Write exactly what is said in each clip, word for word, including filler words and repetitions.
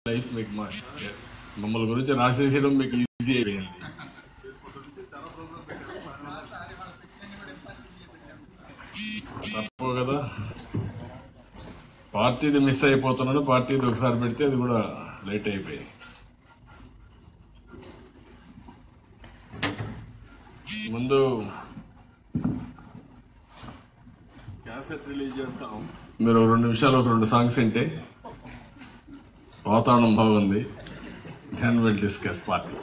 Life మీకు మమ్మల్ని గురించి రాసేసేయడం మీకు ఈజీ అయిపోయింది. తప్పు కదా, పార్టీది మిస్ అయిపోతున్నాను. పార్టీది ఒకసారి పెడితే అది కూడా లేట్ అయిపోయింది. ముందు క్యాసెట్ రిలీజ్ చేస్తాం. మీరు రెండు నిమిషాలు ఒక రెండు సాంగ్స్ వింటే వాతావరణం బాగుంది. Then will discuss party.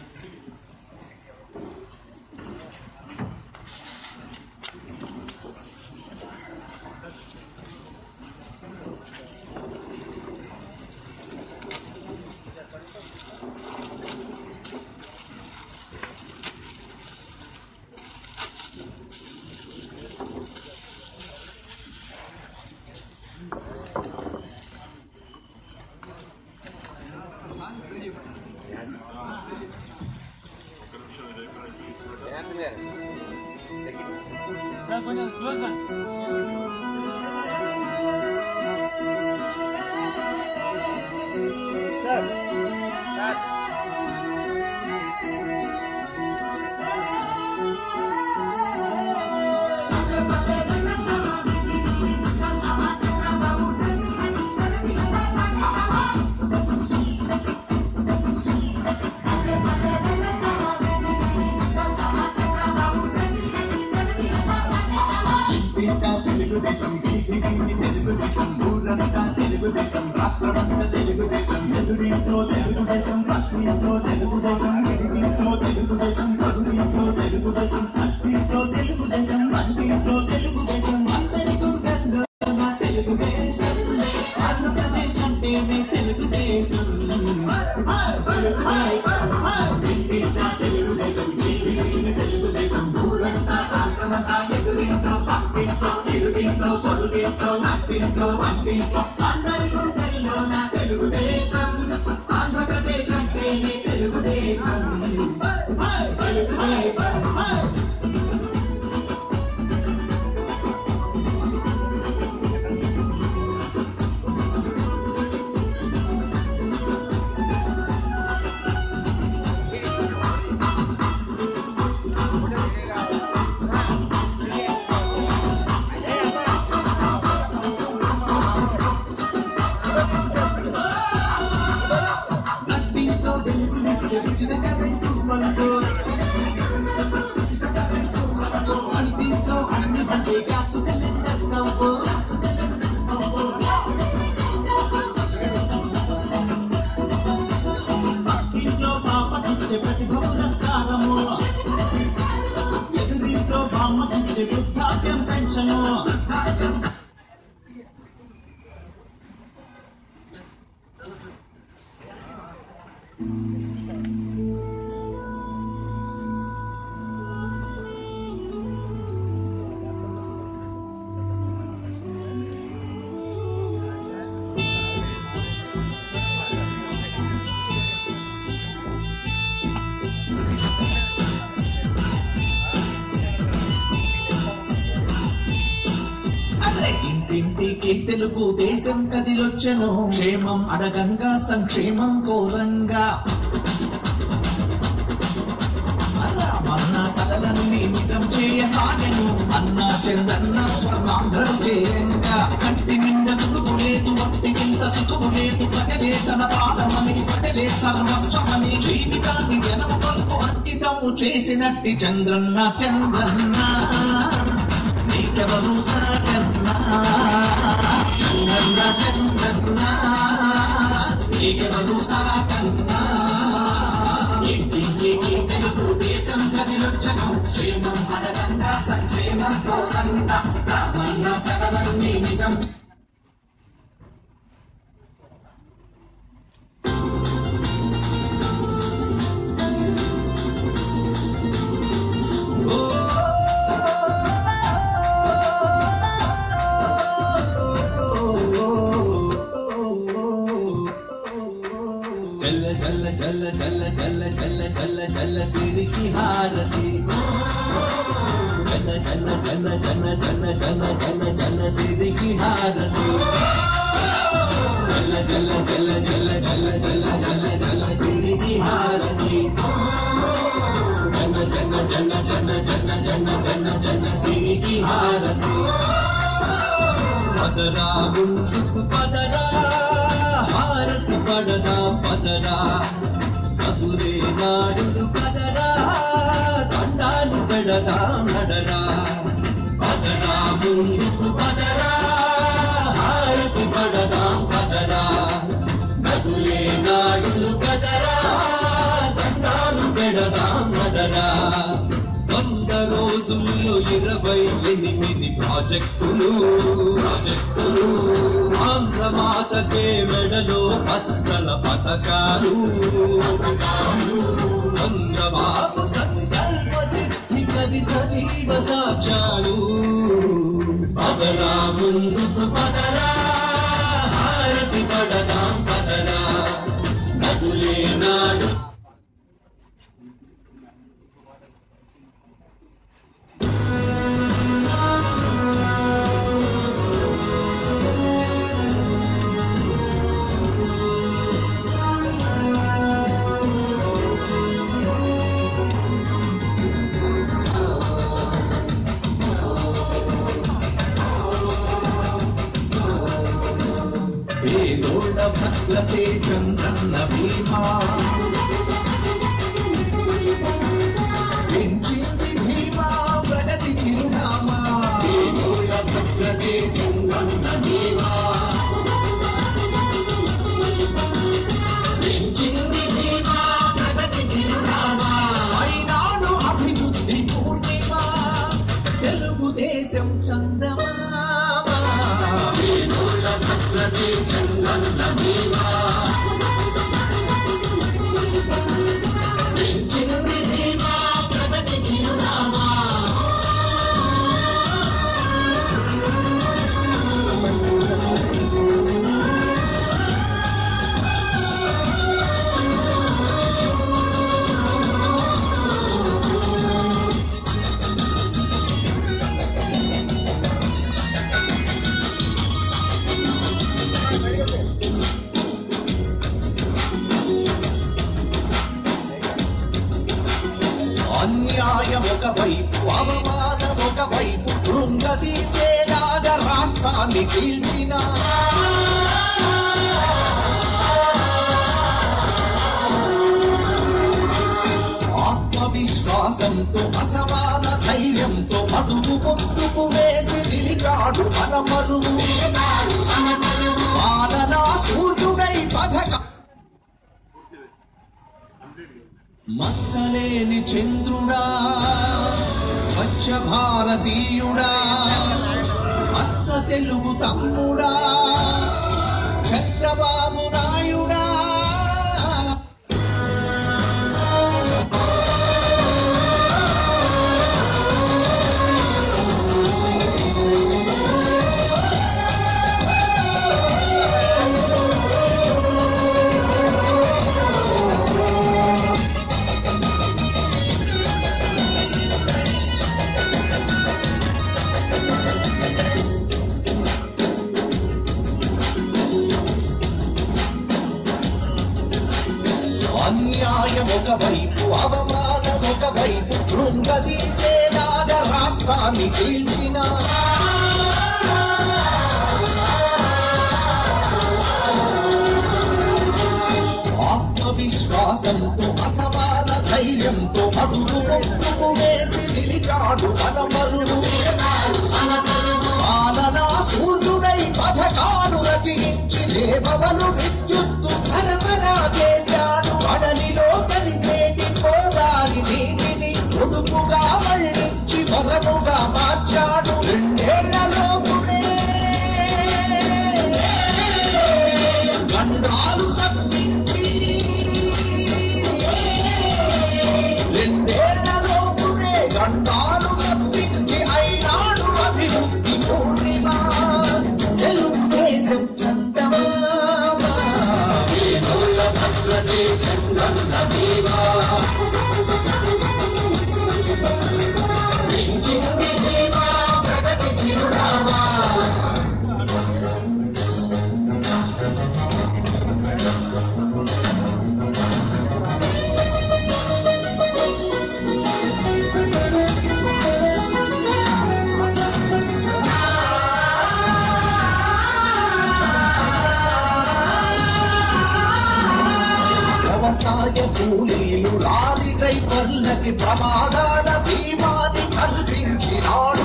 Telugu Desam వీధి వీధి తెలుగుదేశం ఊరంతా తెలుగుదేశం రాష్ట్రమంతా తెలుగుదేశం ఎదురింట్లో తెలుగుదేశం పక్కింట్లో తెలుగుదేశం ఎదిగింట్లో తెలుగుదేశం పదురింట్లో తెలుగుదేశం అట్టింట్లో తెలుగుదేశం వంటింట్లో తెలుగుదేశం అందరి గుండెల్లో నా తెలుగుదేశం ఆంధ్రప్రదేశ్ అంటేనే తెలుగుదేశం తెలుగుదేశం వీధి వీధి తెలుగుదేశం ఊరంతా రాష్ట్రమంతా ఎదురింట్లో పక్కింట్లో ఎదురింట్లో పొరుగింట్లో నట్టింట్లో వంటింట్లో అందరి గుండెల్లో నా తెలుగుదేశం ఆంధ్రప్రదేశ్ అంటేనే తెలుగుదేశం తెలుగుదేశం. ఎదురింట్లో బామ్మకిచ్చే వృద్ధాప్యం పెన్షను ఇంటింటికి తెలుగు దేశం కదిలొచ్చెను క్షేమం అడగంగా సంక్షేమం కోరంగా అన్న కలలన్నీ నిజం చేయసాగెను అన్న చంద్రన్న స్వర్ణాంధ్రలు చేయంగా కంటి నిండా కుతుకు లేదు ఒట్టికింత సుతుకు లేదు ప్రజలే తన పాదమని ప్రజలే సర్వస్వమని జీవితాన్ని జనం కొరకు అంకితము చేసినట్టి చంద్రన్న చంద్రన్న నీకెవరు సాగన్నా చంద్రన్న చంద్రన్న నీకెవరు సాగన్నా ఇంటింటికి తెలుగు దేశం కదిలొచ్చను క్షేమం అడగంగా సంక్షేమం కోరంగా రామన్న కలలన్నీ నిజం. జల్ల జల్ల జల్ల జల్ల జల్ల జల్ల జల్ల జల్ల సిరికి హారతి జన్న జన్న జన్న జన్న జన్న జన్న జన్న జన్న సిరికి హారతి జల్ల జల్ల జల్ల జల్ల జల్ల జన జన జన జన జన జన సిరికి హారతి పదరా ముందుకు పదరా హారతి పడదా పదరా మధురే నాడులు పదరా దండాలు పెడదా నడరా పదరా ముందుకు పదరా హారతి పడదా పదరా మధురే నాడులు పదరా దండాలు పెడదా నడరా వంద రోజుల్లో ఇరవై ఎనిమిది ప్రాజెక్టులు ప్రాజెక్టులు ఆంధ్రమాతకే మెడలో పచ్చల పథకాలు చంద్రబాబు సంకల్ప సిద్ధి కవి సజీవ సాక్ష్యాలు పదరా ముందుకు పదరా హారతి పడదాం పదరా నదులే నాడు భద్రతే చంద్రన్న భీమా పెంచింది ధీమా ప్రగతి చిరునామా భద్రతే చంద్రన్న భీమా పెంచింది ధీమా ప్రగతి చిరునామా అయినాడు అభివృద్ధి పూర్ణిమా తెలుగుదేశం చందమా భద్రతే చంద్రన్న భీమా పెంచింది ధీమా ప్రగతి చిరునామా అన్యాయం ఒకవైపు అవమానం ఒకవైపు కృంగదీసేలాగా రాష్ట్రాన్ని చీల్చిన ఆత్మవిశ్వాసంతో అసమాన ధైర్యంతో అడుగు ముందుకు వేసి నిలిచాడు మన మరువు పాలనా సూర్యుడై పథక మత్సలేని చంద్రుడా స్వచ్ఛ భారతీయుడా మత్స తెలుగు తమ్ముడా చంద్రబాబు నాయుడా అన్యాయం ఒకవైపు అవమానం ఒకవైపు కృంగదీసేలాగా రాష్ట్రాన్ని చీల్చిన ఆత్మవిశ్వాసంతో అసమాన ధైర్యంతో అడుగు ముందుకు వేసి నిలిచాడు మన మరుడు పాలనా సూర్యుడై పథకాలు రచించి దేవవలు విద్యుత్తు సరఫరా చేశాడు కడలిలో కలిసేటి గోదావరి నీటిని పొదుపుగా మళ్లించి వరముగా మార్చాడు రెండేళ్లలోపుడే గండాలు తప్పించి రెండేళ్లలోపుడే గండాలు తప్పించి అయినాడు అభివృద్ధి పూర్ణిమ తెలుగుదేశం చందమా భద్రతే చంద్రన్న భీమా పెంచింది ధీమా ప్రగతి చిరునామా వ్యవసాయ కూలీలు లారీ డ్రైవర్లకి ప్రమాదాల బీమాని కల్పించినాడు.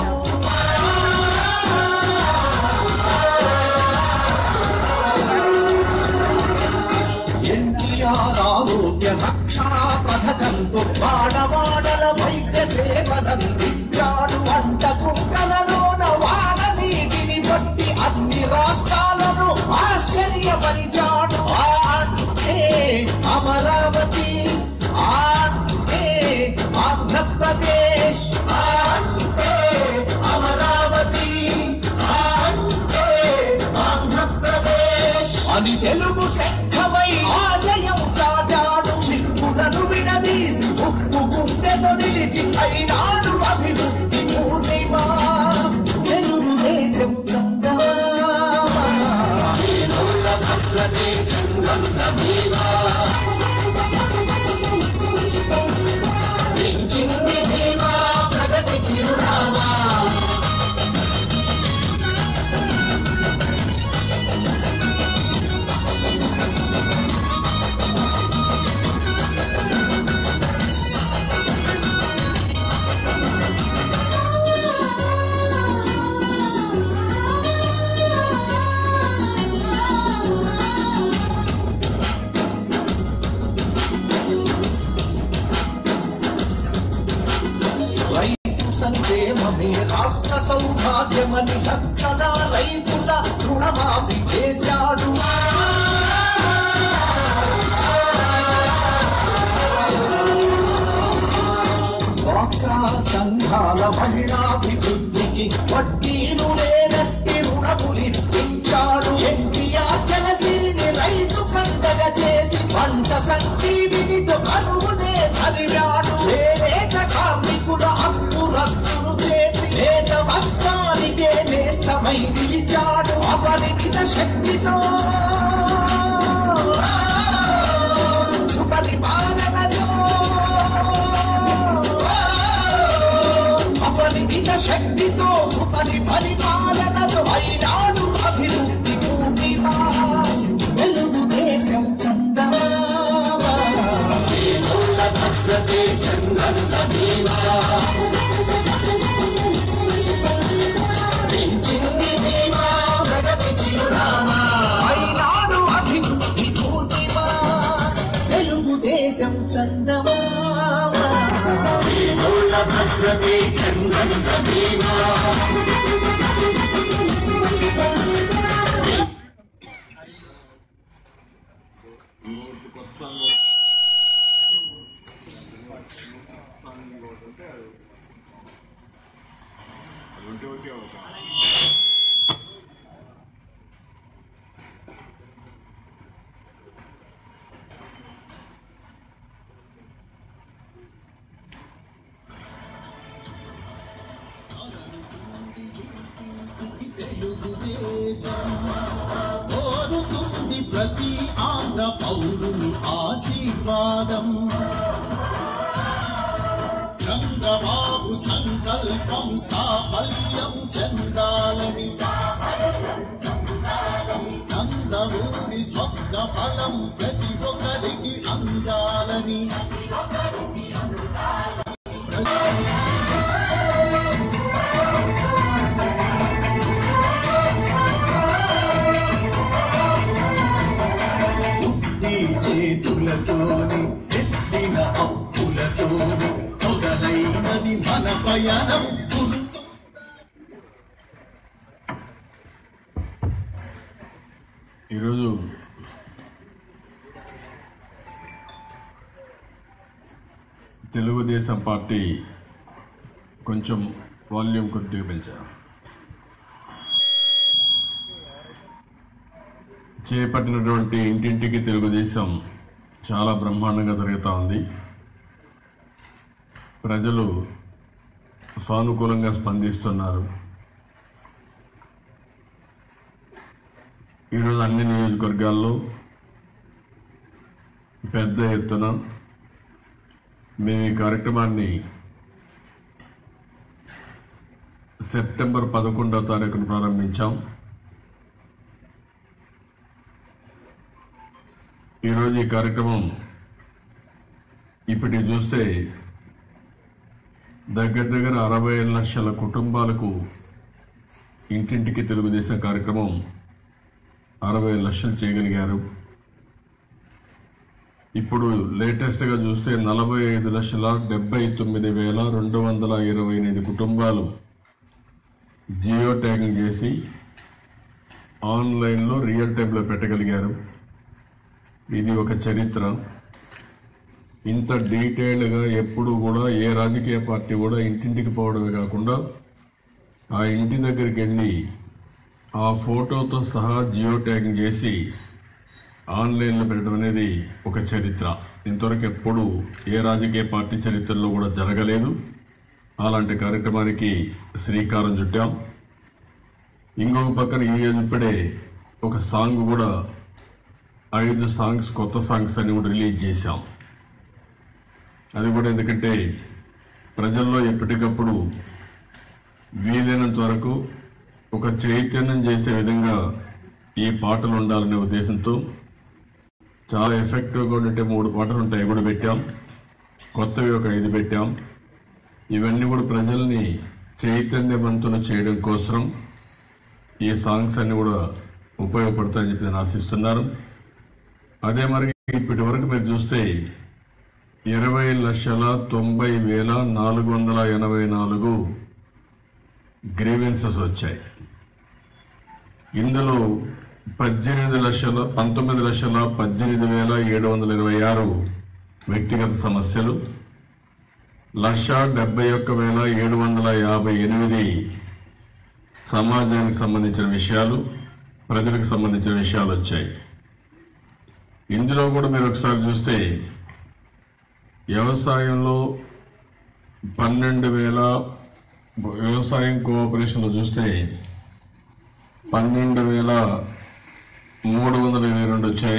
ఎన్టీఆర్ ఆరోగ్య రక్షా పథకంతో వాడవాడల వైద్య సేవలందించాడు. వంట కుంటలలోన వాన నీటిని బట్టి అన్ని రాష్ట్రాలను ఆశ్చర్యపరిచాడు. అంటే అమరావతి, అంటే ఆంధ్రప్రదేశ్, అంటే అమరావతి, అంటే ఆంధ్రప్రదేశ్ అని తెలుగు శంఖమై ఆశయం చాటాడు. చిక్కులను విడదీసి ఉప్పు గుండెతో నిలిచి అయినాడు అభివృద్ధి పూర్ణిమ. తెలుగుదేశం పెంచింది ధీమా ప్రగతి చిరునామా. సంక్షేమమే రాష్ట్ర సౌభాగ్యమని లక్షల రైతుల రుణమాఫీ చేశాడు. డ్వాక్రా సంఘాల మహిళాభివృద్ధికి వడ్డీలు లేనట్టి రుణములిప్పించాడు. ఎన్టీఆర్ జలసిరిని రైతు పంటగా చేసి పంట సంజీవినితో కరువునే తరివాడు. చేనేత కార్మికుల అప్పు రద్దును చేసి నేత వర్గానికే నేస్తమై నిలిచాడు. అపరిమిత శక్తితో సుపరిపాలనలో అపరిమిత శక్తితో సుపరి పరిపాలనలో అయినాడు అభివృద్ధి పూర్ణిమ. తెలుగుదేశం చంద్రబాబు భద్రతే చంద్ర పెంచింది ధీమా ప్రగతి చిరునామా. అయినాడు అభివృద్ధి పూర్ణిమ. తెలుగుదేశం చంద్రబాబు భద్రతే Chandra okay okay okay Telugu Desam కోరుతుంది ప్రతి ఆంధ్ర పౌరుని ఆశీర్వాదం. చంద్రబాబు సంకల్పం సాఫల్యం చెందాలని నందమూరి స్వప్న ఫలం ప్రతి ఒక్కరికి అందాలని బుద్ధి చేతులతోని ఎత్తిన అప్పులతోని మొదలైనది మన పయనం. ఈరోజు తెలుగుదేశం పార్టీ కొంచెం వాల్యూమ్ కొద్దిగా పెంచారు. చేపట్టినటువంటి ఇంటింటికి తెలుగుదేశం చాలా బ్రహ్మాండంగా జరుగుతూ ఉంది. ప్రజలు సానుకూలంగా స్పందిస్తున్నారు. ఈరోజు అన్ని నియోజకవర్గాల్లో పెద్ద ఎత్తున మేము ఈ కార్యక్రమాన్ని సెప్టెంబర్ పదకొండవ తారీఖున ప్రారంభించాం. ఈరోజు ఈ కార్యక్రమం ఇప్పటి చూస్తే దగ్గర దగ్గర అరవై లక్షల కుటుంబాలకు ఇంటింటికి తెలుగుదేశం కార్యక్రమం అరవై లక్షలు చేయగలిగారు. ఇప్పుడు లేటెస్ట్గా చూస్తే నలభై ఐదు లక్షల డెబ్బై తొమ్మిది వేల రెండు వందల ఇరవై ఎనిమిది కుటుంబాలు జియో ట్యాగింగ్ చేసి ఆన్లైన్లో రియల్ టైంలో పెట్టగలిగారు. ఇది ఒక చరిత్ర. ఇంత డీటెయిల్డ్గా ఎప్పుడు కూడా ఏ రాజకీయ పార్టీ కూడా ఇంటింటికి పోవడమే కాకుండా ఆ ఇంటి దగ్గరికి వెళ్ళి ఆ ఫోటోతో సహా జియో ట్యాగింగ్ చేసి ఆన్లైన్లో పెట్టడం అనేది ఒక చరిత్ర. ఇంతవరకు ఎప్పుడు ఏ రాజకీయ పార్టీ చరిత్రలో కూడా జరగలేదు. అలాంటి కార్యక్రమానికి శ్రీకారం చుట్టాం. ఇంకొక పక్కన ఈ ఇప్పుడే ఒక సాంగ్ కూడా ఐదు సాంగ్స్ కొత్త సాంగ్స్ అన్ని కూడా రిలీజ్ చేశాం. అది కూడా ఎందుకంటే ప్రజల్లో ఎప్పటికప్పుడు వీలైనంత వరకు ఒక చైతన్యం చేసే విధంగా ఈ పాటలు ఉండాలనే ఉద్దేశంతో చాలా ఎఫెక్టివ్గా ఉండే మూడు పాటలు ఉంటాయి కూడా పెట్టాం. కొత్తవి ఒక ఐదు పెట్టాం. ఇవన్నీ కూడా ప్రజల్ని చైతన్యవంతులు చేయడం కోసం ఈ సాంగ్స్ అన్ని కూడా ఉపయోగపడతాయని చెప్పి నేను ఆశిస్తున్నాను. అదే మరి ఇప్పటి వరకు మీరు చూస్తే ఇరవై లక్షల తొంభై వేల నాలుగు వందల ఎనభై నాలుగు గ్రీవెన్సెస్ వచ్చాయి. ఇందులో పద్దెనిమిది లక్షల పంతొమ్మిది లక్షల పద్దెనిమిది వేల ఏడు వందల ఇరవై ఆరు వ్యక్తిగత సమస్యలు, లక్ష డెబ్బై ఒక్క వేల ఏడు వందల యాభై ఎనిమిది సమాజానికి సంబంధించిన విషయాలు, ప్రజలకు సంబంధించిన విషయాలు వచ్చాయి. ఇందులో కూడా మీరు ఒకసారి చూస్తే వ్యవసాయంలో పన్నెండు వేల వ్యవసాయం కోఆపరేషన్లో చూస్తే పన్నెండు వేల మూడు వందల ఇరవై రెండు వచ్చాయి.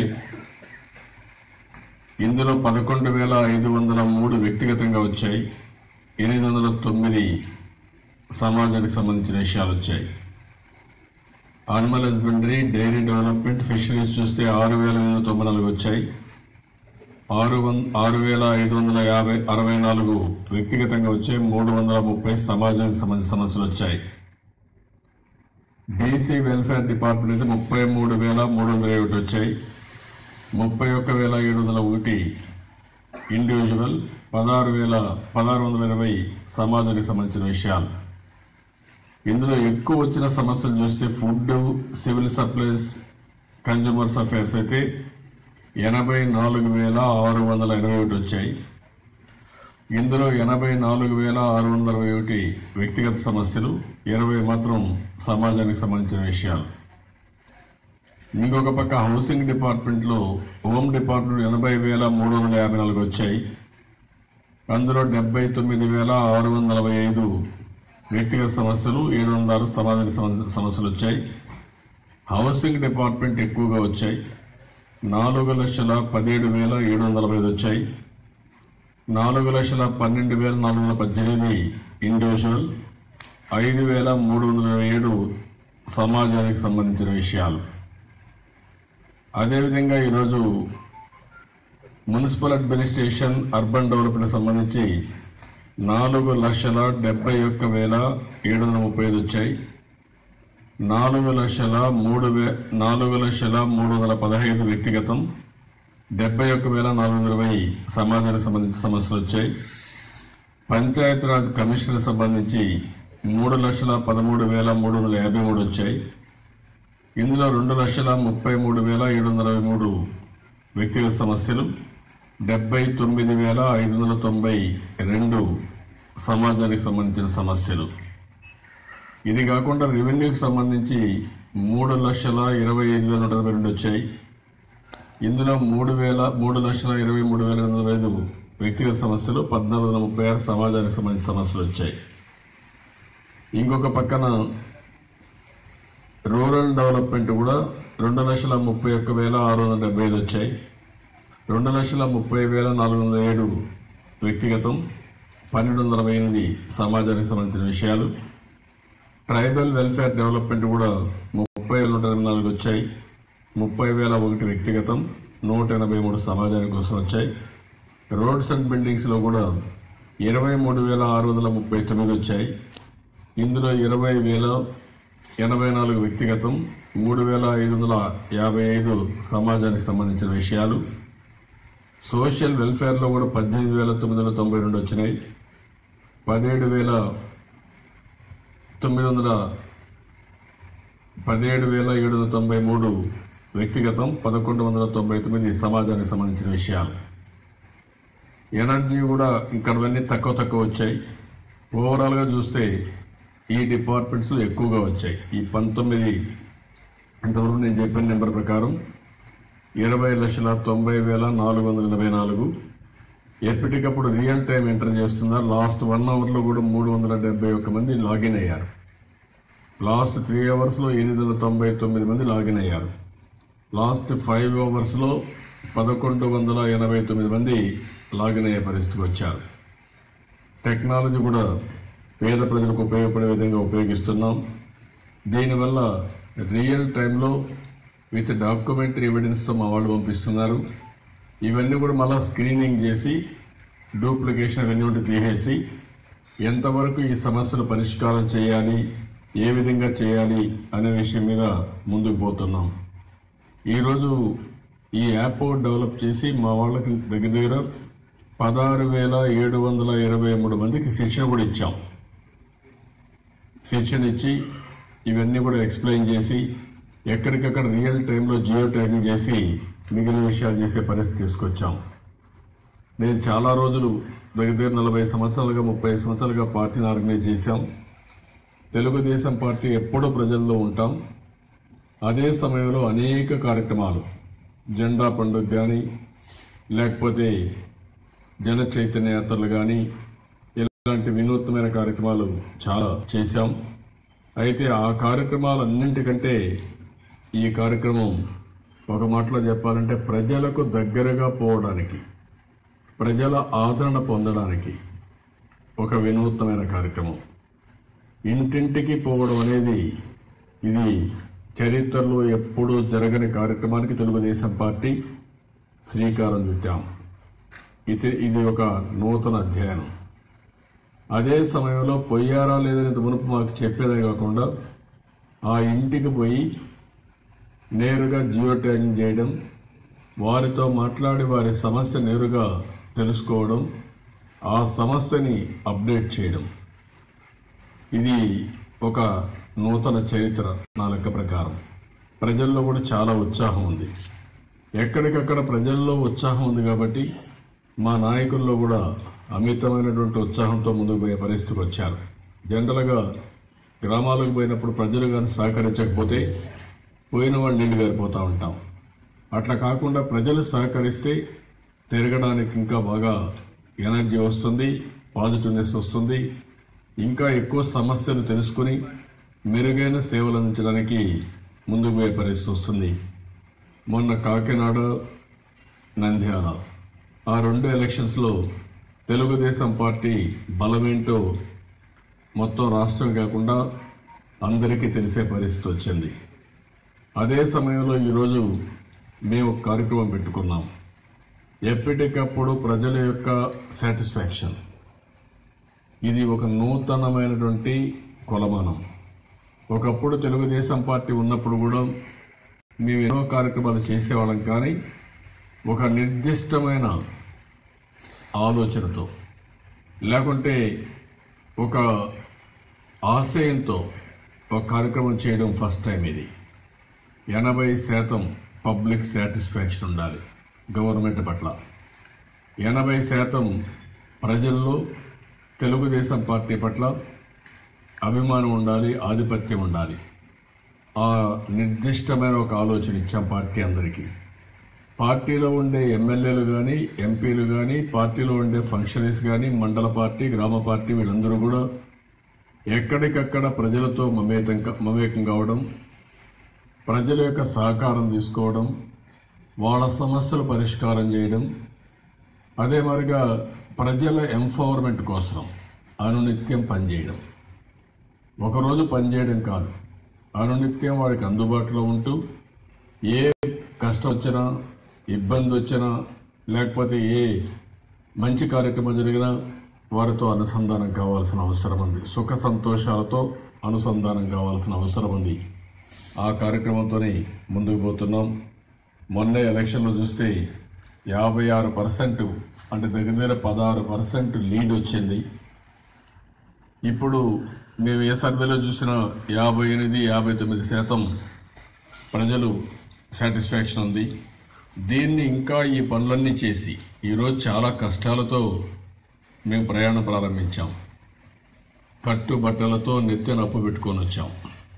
ఇందులో పదకొండు వేల ఐదు వందల మూడు వ్యక్తిగతంగా వచ్చాయి. ఎనిమిది వందల తొమ్మిది సమాజానికి సంబంధించిన విషయాలు వచ్చాయి. Animal husbandry, dairy development, fisheries చూస్తే ఆరు వేల ఎనిమిది వందల తొంభై నాలుగు వచ్చాయి. ఆరు వంద ఆరు వేల ఐదు వందల యాభై అరవై నాలుగు వ్యక్తిగతంగా వచ్చాయి. మూడు వందల ముప్పై సమాజానికి సంబంధించిన సమస్యలు వచ్చాయి. బీసీ వెల్ఫేర్ డిపార్ట్మెంట్ అయితే ముప్పై మూడు వేల మూడు వందల ఒకటి వచ్చాయి. ముప్పై ఒక్క వేల ఏడు వందల ఒకటి ఇండివిజువల్, పదహారు వేల పదహారు వందల ఇరవై సమాజానికి సంబంధించిన విషయాలు. ఇందులో ఎక్కువ వచ్చిన సమస్యలు చూస్తే food, civil supplies, consumers affairs అయితే ఎనభై నాలుగు వేల ఆరు వందల ఇరవై ఒకటి వచ్చాయి. ఇందులో ఎనభై నాలుగు వేల ఆరు వందల ఇరవై ఒకటి వ్యక్తిగత సమస్యలు, ఇరవై మాత్రం సమాజానికి సంబంధించిన విషయాలు. ఇంకొక పక్క హౌసింగ్ డిపార్ట్మెంట్లో హోమ్ డిపార్ట్మెంట్ ఎనభై వేల మూడు వందల యాభై నాలుగు వచ్చాయి. అందులో డెబ్బై తొమ్మిది వేల ఆరు వందల నలభై ఐదు వ్యక్తిగత సమస్యలు, ఏడు వందల ఆరు సమాజానికి సంబంధించిన సమస్యలు వచ్చాయి. హౌసింగ్ డిపార్ట్మెంట్ ఎక్కువగా వచ్చాయి. నాలుగు లక్షల పదిహేడు వేల ఏడు వందల నలభై ఐదు వచ్చాయి. నాలుగు లక్షల పన్నెండు వేల నాలుగు వందల పద్దెనిమిది ఇండివిజువల్, ఐదు వేల మూడు వందల ఇరవై ఏడు సమాజానికి సంబంధించిన విషయాలు. అదేవిధంగా ఈరోజు మున్సిపల్ అడ్మినిస్ట్రేషన్, అర్బన్ డెవలప్మెంట్ సంబంధించి నాలుగు లక్షల డెబ్బై ఒక్క వేల ఏడు వందల ముప్పై ఐదు వచ్చాయి. నాలుగు లక్షల మూడు వే నాలుగు లక్షల మూడు వందల పదహైదు వ్యక్తిగతం, డెబ్బై ఒక్క వేల నాలుగు వందల ఇరవై సమాజానికి సంబంధించిన సమస్యలు వచ్చాయి. పంచాయతీరాజ్ కమిషనర్ సంబంధించి మూడు లక్షల పదమూడు వేల మూడు వందల యాభై మూడు వచ్చాయి. ఇందులో రెండు లక్షల ముప్పై మూడు వేల ఏడు వందల ఇరవై మూడు వ్యక్తిగత సమస్యలు, డెబ్బై తొమ్మిది వేల ఐదు వందల తొంభై రెండు సమాజానికి సంబంధించిన సమస్యలు. ఇది కాకుండా రెవెన్యూకి సంబంధించి మూడు లక్షల ఇరవై ఐదు వేల నూట ఇరవై రెండు వచ్చాయి. ఇందులో మూడు వేల మూడు లక్షల ఇరవై మూడు వేల ఎనిమిది ఐదు వ్యక్తిగత సమస్యలు, పద్నాలుగు వందల ముప్పై ఆరు సమాజానికి సంబంధించిన సమస్యలు వచ్చాయి. ఇంకొక పక్కన రూరల్ డెవలప్మెంట్ కూడా రెండు లక్షల ముప్పై ఒక్క వేల ఆరు వందల డెబ్బై ఐదు వచ్చాయి. రెండు లక్షల ముప్పై వేల నాలుగు వందల ఏడు వ్యక్తిగతం, పన్నెండు వందల అరవై ఎనిమిది సమాజానికి సంబంధించిన విషయాలు. ట్రైబల్ వెల్ఫేర్ డెవలప్మెంట్ కూడా ముప్పై వేల నూట ఇరవై నాలుగు వచ్చాయి. ముప్పై వేల ఒకటి వ్యక్తిగతం, నూట ఎనభై మూడు సమాజానికి కోసం వచ్చాయి. రోడ్స్ అండ్ బిల్డింగ్స్లో కూడా ఇరవై మూడు వేల ఆరు వందల ముప్పై తొమ్మిది వచ్చాయి. ఇందులో ఇరవై వేల ఎనభై నాలుగు వ్యక్తిగతం, మూడు వేల ఐదు వందల యాభై ఐదు సమాజానికి సంబంధించిన విషయాలు. సోషల్ వెల్ఫేర్లో కూడా పద్దెనిమిది వేల తొమ్మిది వందల తొంభై రెండు వచ్చినాయి. పదిహేడు వేల తొమ్మిది వందల పదిహేడు వేల ఏడు వందల తొంభై మూడు వ్యక్తిగతం, పదకొండు వందల తొంభై తొమ్మిది సమాజానికి సంబంధించిన విషయాలు. ఎనర్జీ కూడా ఇంకవన్నీ తక్కువ తక్కువ వచ్చాయి. ఓవరాల్గా చూస్తే ఈ డిపార్ట్మెంట్స్ ఎక్కువగా వచ్చాయి. ఈ పంతొమ్మిది ఇంతవరకు నేను చెప్పిన నెంబర్ ప్రకారం ఇరవై లక్షల తొంభై వేల నాలుగు వందల ఎనభై నాలుగు ఎప్పటికప్పుడు రియల్ టైం ఎంటర్ చేస్తున్నారు. లాస్ట్ వన్ అవర్లో కూడా మూడు వందల డెబ్బై ఒక్క మంది లాగిన్ అయ్యారు. లాస్ట్ త్రీ అవర్స్లో ఎనిమిది వందల తొంభై తొమ్మిది మంది లాగిన్ అయ్యారు. లాస్ట్ ఫైవ్ అవర్స్లో పదకొండు వందల ఎనభై తొమ్మిది మంది లాగిన్ అయ్యే పరిస్థితికి వచ్చారు. టెక్నాలజీ కూడా పేద ప్రజలకు ఉపయోగపడే విధంగా ఉపయోగిస్తున్నాం. దీనివల్ల రియల్ టైంలో విత్ డాక్యుమెంటరీ ఎవిడెన్స్తో మా వాళ్ళు పంపిస్తున్నారు. ఇవన్నీ కూడా మళ్ళీ స్క్రీనింగ్ చేసి డూప్లికేషన్ అవన్నీ ఉంటే తీసేసి ఎంతవరకు ఈ సమస్యలు పరిష్కారం చేయాలి, ఏ విధంగా చేయాలి అనే విషయం మీద ముందుకు పోతున్నాం. ఈరోజు ఈ యాప్ డెవలప్ చేసి మా వాళ్ళకి దగ్గర దగ్గర పదహారు వేల ఏడు వందల ఇరవై మూడు మందికి శిక్షణ కూడా ఇచ్చాం. శిక్షణ ఇచ్చి ఇవన్నీ కూడా ఎక్స్ప్లెయిన్ చేసి ఎక్కడికక్కడ రియల్ టైంలో జియో ట్యాగింగ్ చేసి మిగిలిన విషయాలు చేసే పరిస్థితి తీసుకొచ్చాం. నేను చాలా రోజులు దగ్గర దగ్గర నలభై సంవత్సరాలుగా ముప్పై సంవత్సరాలుగా పార్టీని ఆర్గనైజ్ చేశాం. తెలుగుదేశం పార్టీ ఎప్పుడూ ప్రజల్లో ఉంటాం. అదే సమయంలో అనేక కార్యక్రమాలు, జెండా పండుగ కానీ లేకపోతే జన చైతన్య యాత్రలు కానీ ఇలాంటి వినూత్నమైన కార్యక్రమాలు చాలా చేశాం. అయితే ఆ కార్యక్రమాలన్నింటికంటే ఈ కార్యక్రమం ఒక మాటలో చెప్పాలంటే ప్రజలకు దగ్గరగా పోవడానికి, ప్రజల ఆదరణ పొందడానికి ఒక వినూత్నమైన కార్యక్రమం. ఇంటింటికి పోవడం అనేది ఇది చరిత్రలో ఎప్పుడూ జరగని కార్యక్రమానికి తెలుగుదేశం పార్టీ శ్రీకారం చుట్టాం. ఇది ఇది ఒక నూతన అధ్యయనం. అదే సమయంలో పొయ్యారా లేదని మునుపు మాకు చెప్పేదే కాకుండా ఆ ఇంటికి పోయి నేరుగా జియో ట్యాగింగ్ చేయడం, వారితో మాట్లాడి వారి సమస్య నేరుగా తెలుసుకోవడం, ఆ సమస్యని అప్డేట్ చేయడం, ఇది ఒక నూతన చరిత్ర. నా లెక్క ప్రకారం ప్రజల్లో కూడా చాలా ఉత్సాహం ఉంది. ఎక్కడికక్కడ ప్రజల్లో ఉత్సాహం ఉంది కాబట్టి మా నాయకుల్లో కూడా అమితమైనటువంటి ఉత్సాహంతో ముందుకు పోయే పరిస్థితికి వచ్చారు. జనరల్గా గ్రామాలకు పోయినప్పుడు ప్రజలు కానీ సహకరించకపోతే పోయిన వాళ్ళు నీళ్లు గారిపోతూ ఉంటాం. అట్లా కాకుండా ప్రజలు సహకరిస్తే తిరగడానికి ఇంకా బాగా ఎనర్జీ వస్తుంది, పాజిటివ్నెస్ వస్తుంది. ఇంకా ఎక్కువ సమస్యలు తెలుసుకుని మెరుగైన సేవలు అందించడానికి ముందుకు పోయే పరిస్థితి వస్తుంది. మొన్న కాకినాడ, నంద్యాల ఆ రెండు ఎలక్షన్స్లో తెలుగుదేశం పార్టీ బలమేంటో మొత్తం రాష్ట్రం కాకుండా అందరికీ తెలిసే పరిస్థితి వచ్చింది. అదే సమయంలో ఈరోజు మేము కార్యక్రమం పెట్టుకున్నాం. ఎప్పటికప్పుడు ప్రజల యొక్క సాటిస్ఫాక్షన్, ఇది ఒక నూతనమైనటువంటి కొలమానం. ఒకప్పుడు తెలుగుదేశం పార్టీ ఉన్నప్పుడు కూడా మేము ఎన్నో కార్యక్రమాలు చేసేవాళ్ళం, కానీ ఒక నిర్దిష్టమైన ఆలోచనతో లేకుంటే ఒక ఆశయంతో ఒక కార్యక్రమం చేయడం ఫస్ట్ టైం. ఇది ఎనభై శాతం పబ్లిక్ సాటిస్ఫాక్షన్ ఉండాలి గవర్నమెంట్ పట్ల, ఎనభై శాతం ప్రజల్లో తెలుగుదేశం పార్టీ పట్ల అభిమానం ఉండాలి, ఆధిపత్యం ఉండాలి. ఆ నిర్దిష్టమైన ఒక ఆలోచన ఇచ్చాం పార్టీ అందరికీ. పార్టీలో ఉండే ఎమ్మెల్యేలు కానీ, ఎంపీలు కానీ, పార్టీలో ఉండే ఫంక్షనరీస్ కానీ, మండల పార్టీ, గ్రామ పార్టీ వీళ్ళందరూ కూడా ఎక్కడికక్కడ ప్రజలతో మమేకం మమేకం కావడం, ప్రజల యొక్క సహకారం తీసుకోవడం, వాళ్ళ సమస్యలు పరిష్కారం చేయడం, అదే మరిగా ప్రజల ఎంపవర్మెంట్ కోసం అనునిత్యం పనిచేయడం. ఒకరోజు పనిచేయడం కాదు, అనునిత్యం వారికి అందుబాటులో ఉంటూ ఏ కష్టం వచ్చినా, ఇబ్బంది వచ్చినా, లేకపోతే ఏ మంచి కార్యక్రమం జరిగినా వారితో అనుసంధానం కావాల్సిన అవసరం ఉంది. సుఖ సంతోషాలతో అనుసంధానం కావాల్సిన అవసరం ఉంది. ఆ కార్యక్రమంతోనే ముందుకు పోతున్నాం. మొన్నే ఎలక్షన్లో చూస్తే యాభై ఆరు పర్సెంట్ అంటే దగ్గర దగ్గర పదహారు పర్సెంట్ లీడ్ వచ్చింది. ఇప్పుడు మేము ఏ సర్వేలో చూసినా యాభై ఎనిమిది యాభై తొమ్మిది శాతం ప్రజలు సాటిస్ఫాక్షన్ ఉంది. దీన్ని ఇంకా ఈ పనులన్నీ చేసి ఈరోజు చాలా కష్టాలతో మేము ప్రయాణం ప్రారంభించాం. కట్టుబట్టలతో నెత్తిన అప్పు పెట్టుకొని వచ్చాం.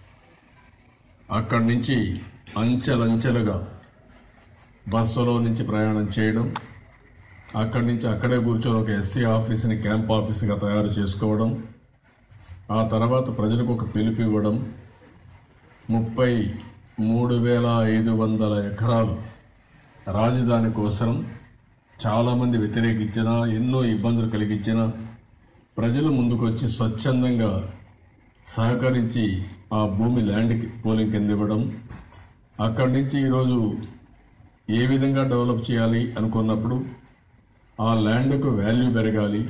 అక్కడి నుంచి అంచెలంచెలుగా బస్సులో నుంచి ప్రయాణం చేయడం, అక్కడి నుంచి అక్కడే కూర్చొని ఒక ఎస్సీ ఆఫీస్ని క్యాంప్ ఆఫీస్గా తయారు చేసుకోవడం, ఆ తర్వాత ప్రజలకు ఒక పిలుపు ఇవ్వడం, ముప్పై మూడు వేల ఐదు వందల ఎకరాలు రాజధాని కోసం చాలామంది వ్యతిరేకించినా, ఎన్నో ఇబ్బందులు కలిగించినా ప్రజలు ముందుకొచ్చి స్వచ్ఛందంగా సహకరించి ఆ భూమి ల్యాండ్కి పోలింగ్ కింద ఇవ్వడం, అక్కడి నుంచి ఈరోజు ఏ విధంగా డెవలప్ చేయాలి అనుకున్నప్పుడు ఆ ల్యాండ్కు వాల్యూ పెరగాలి.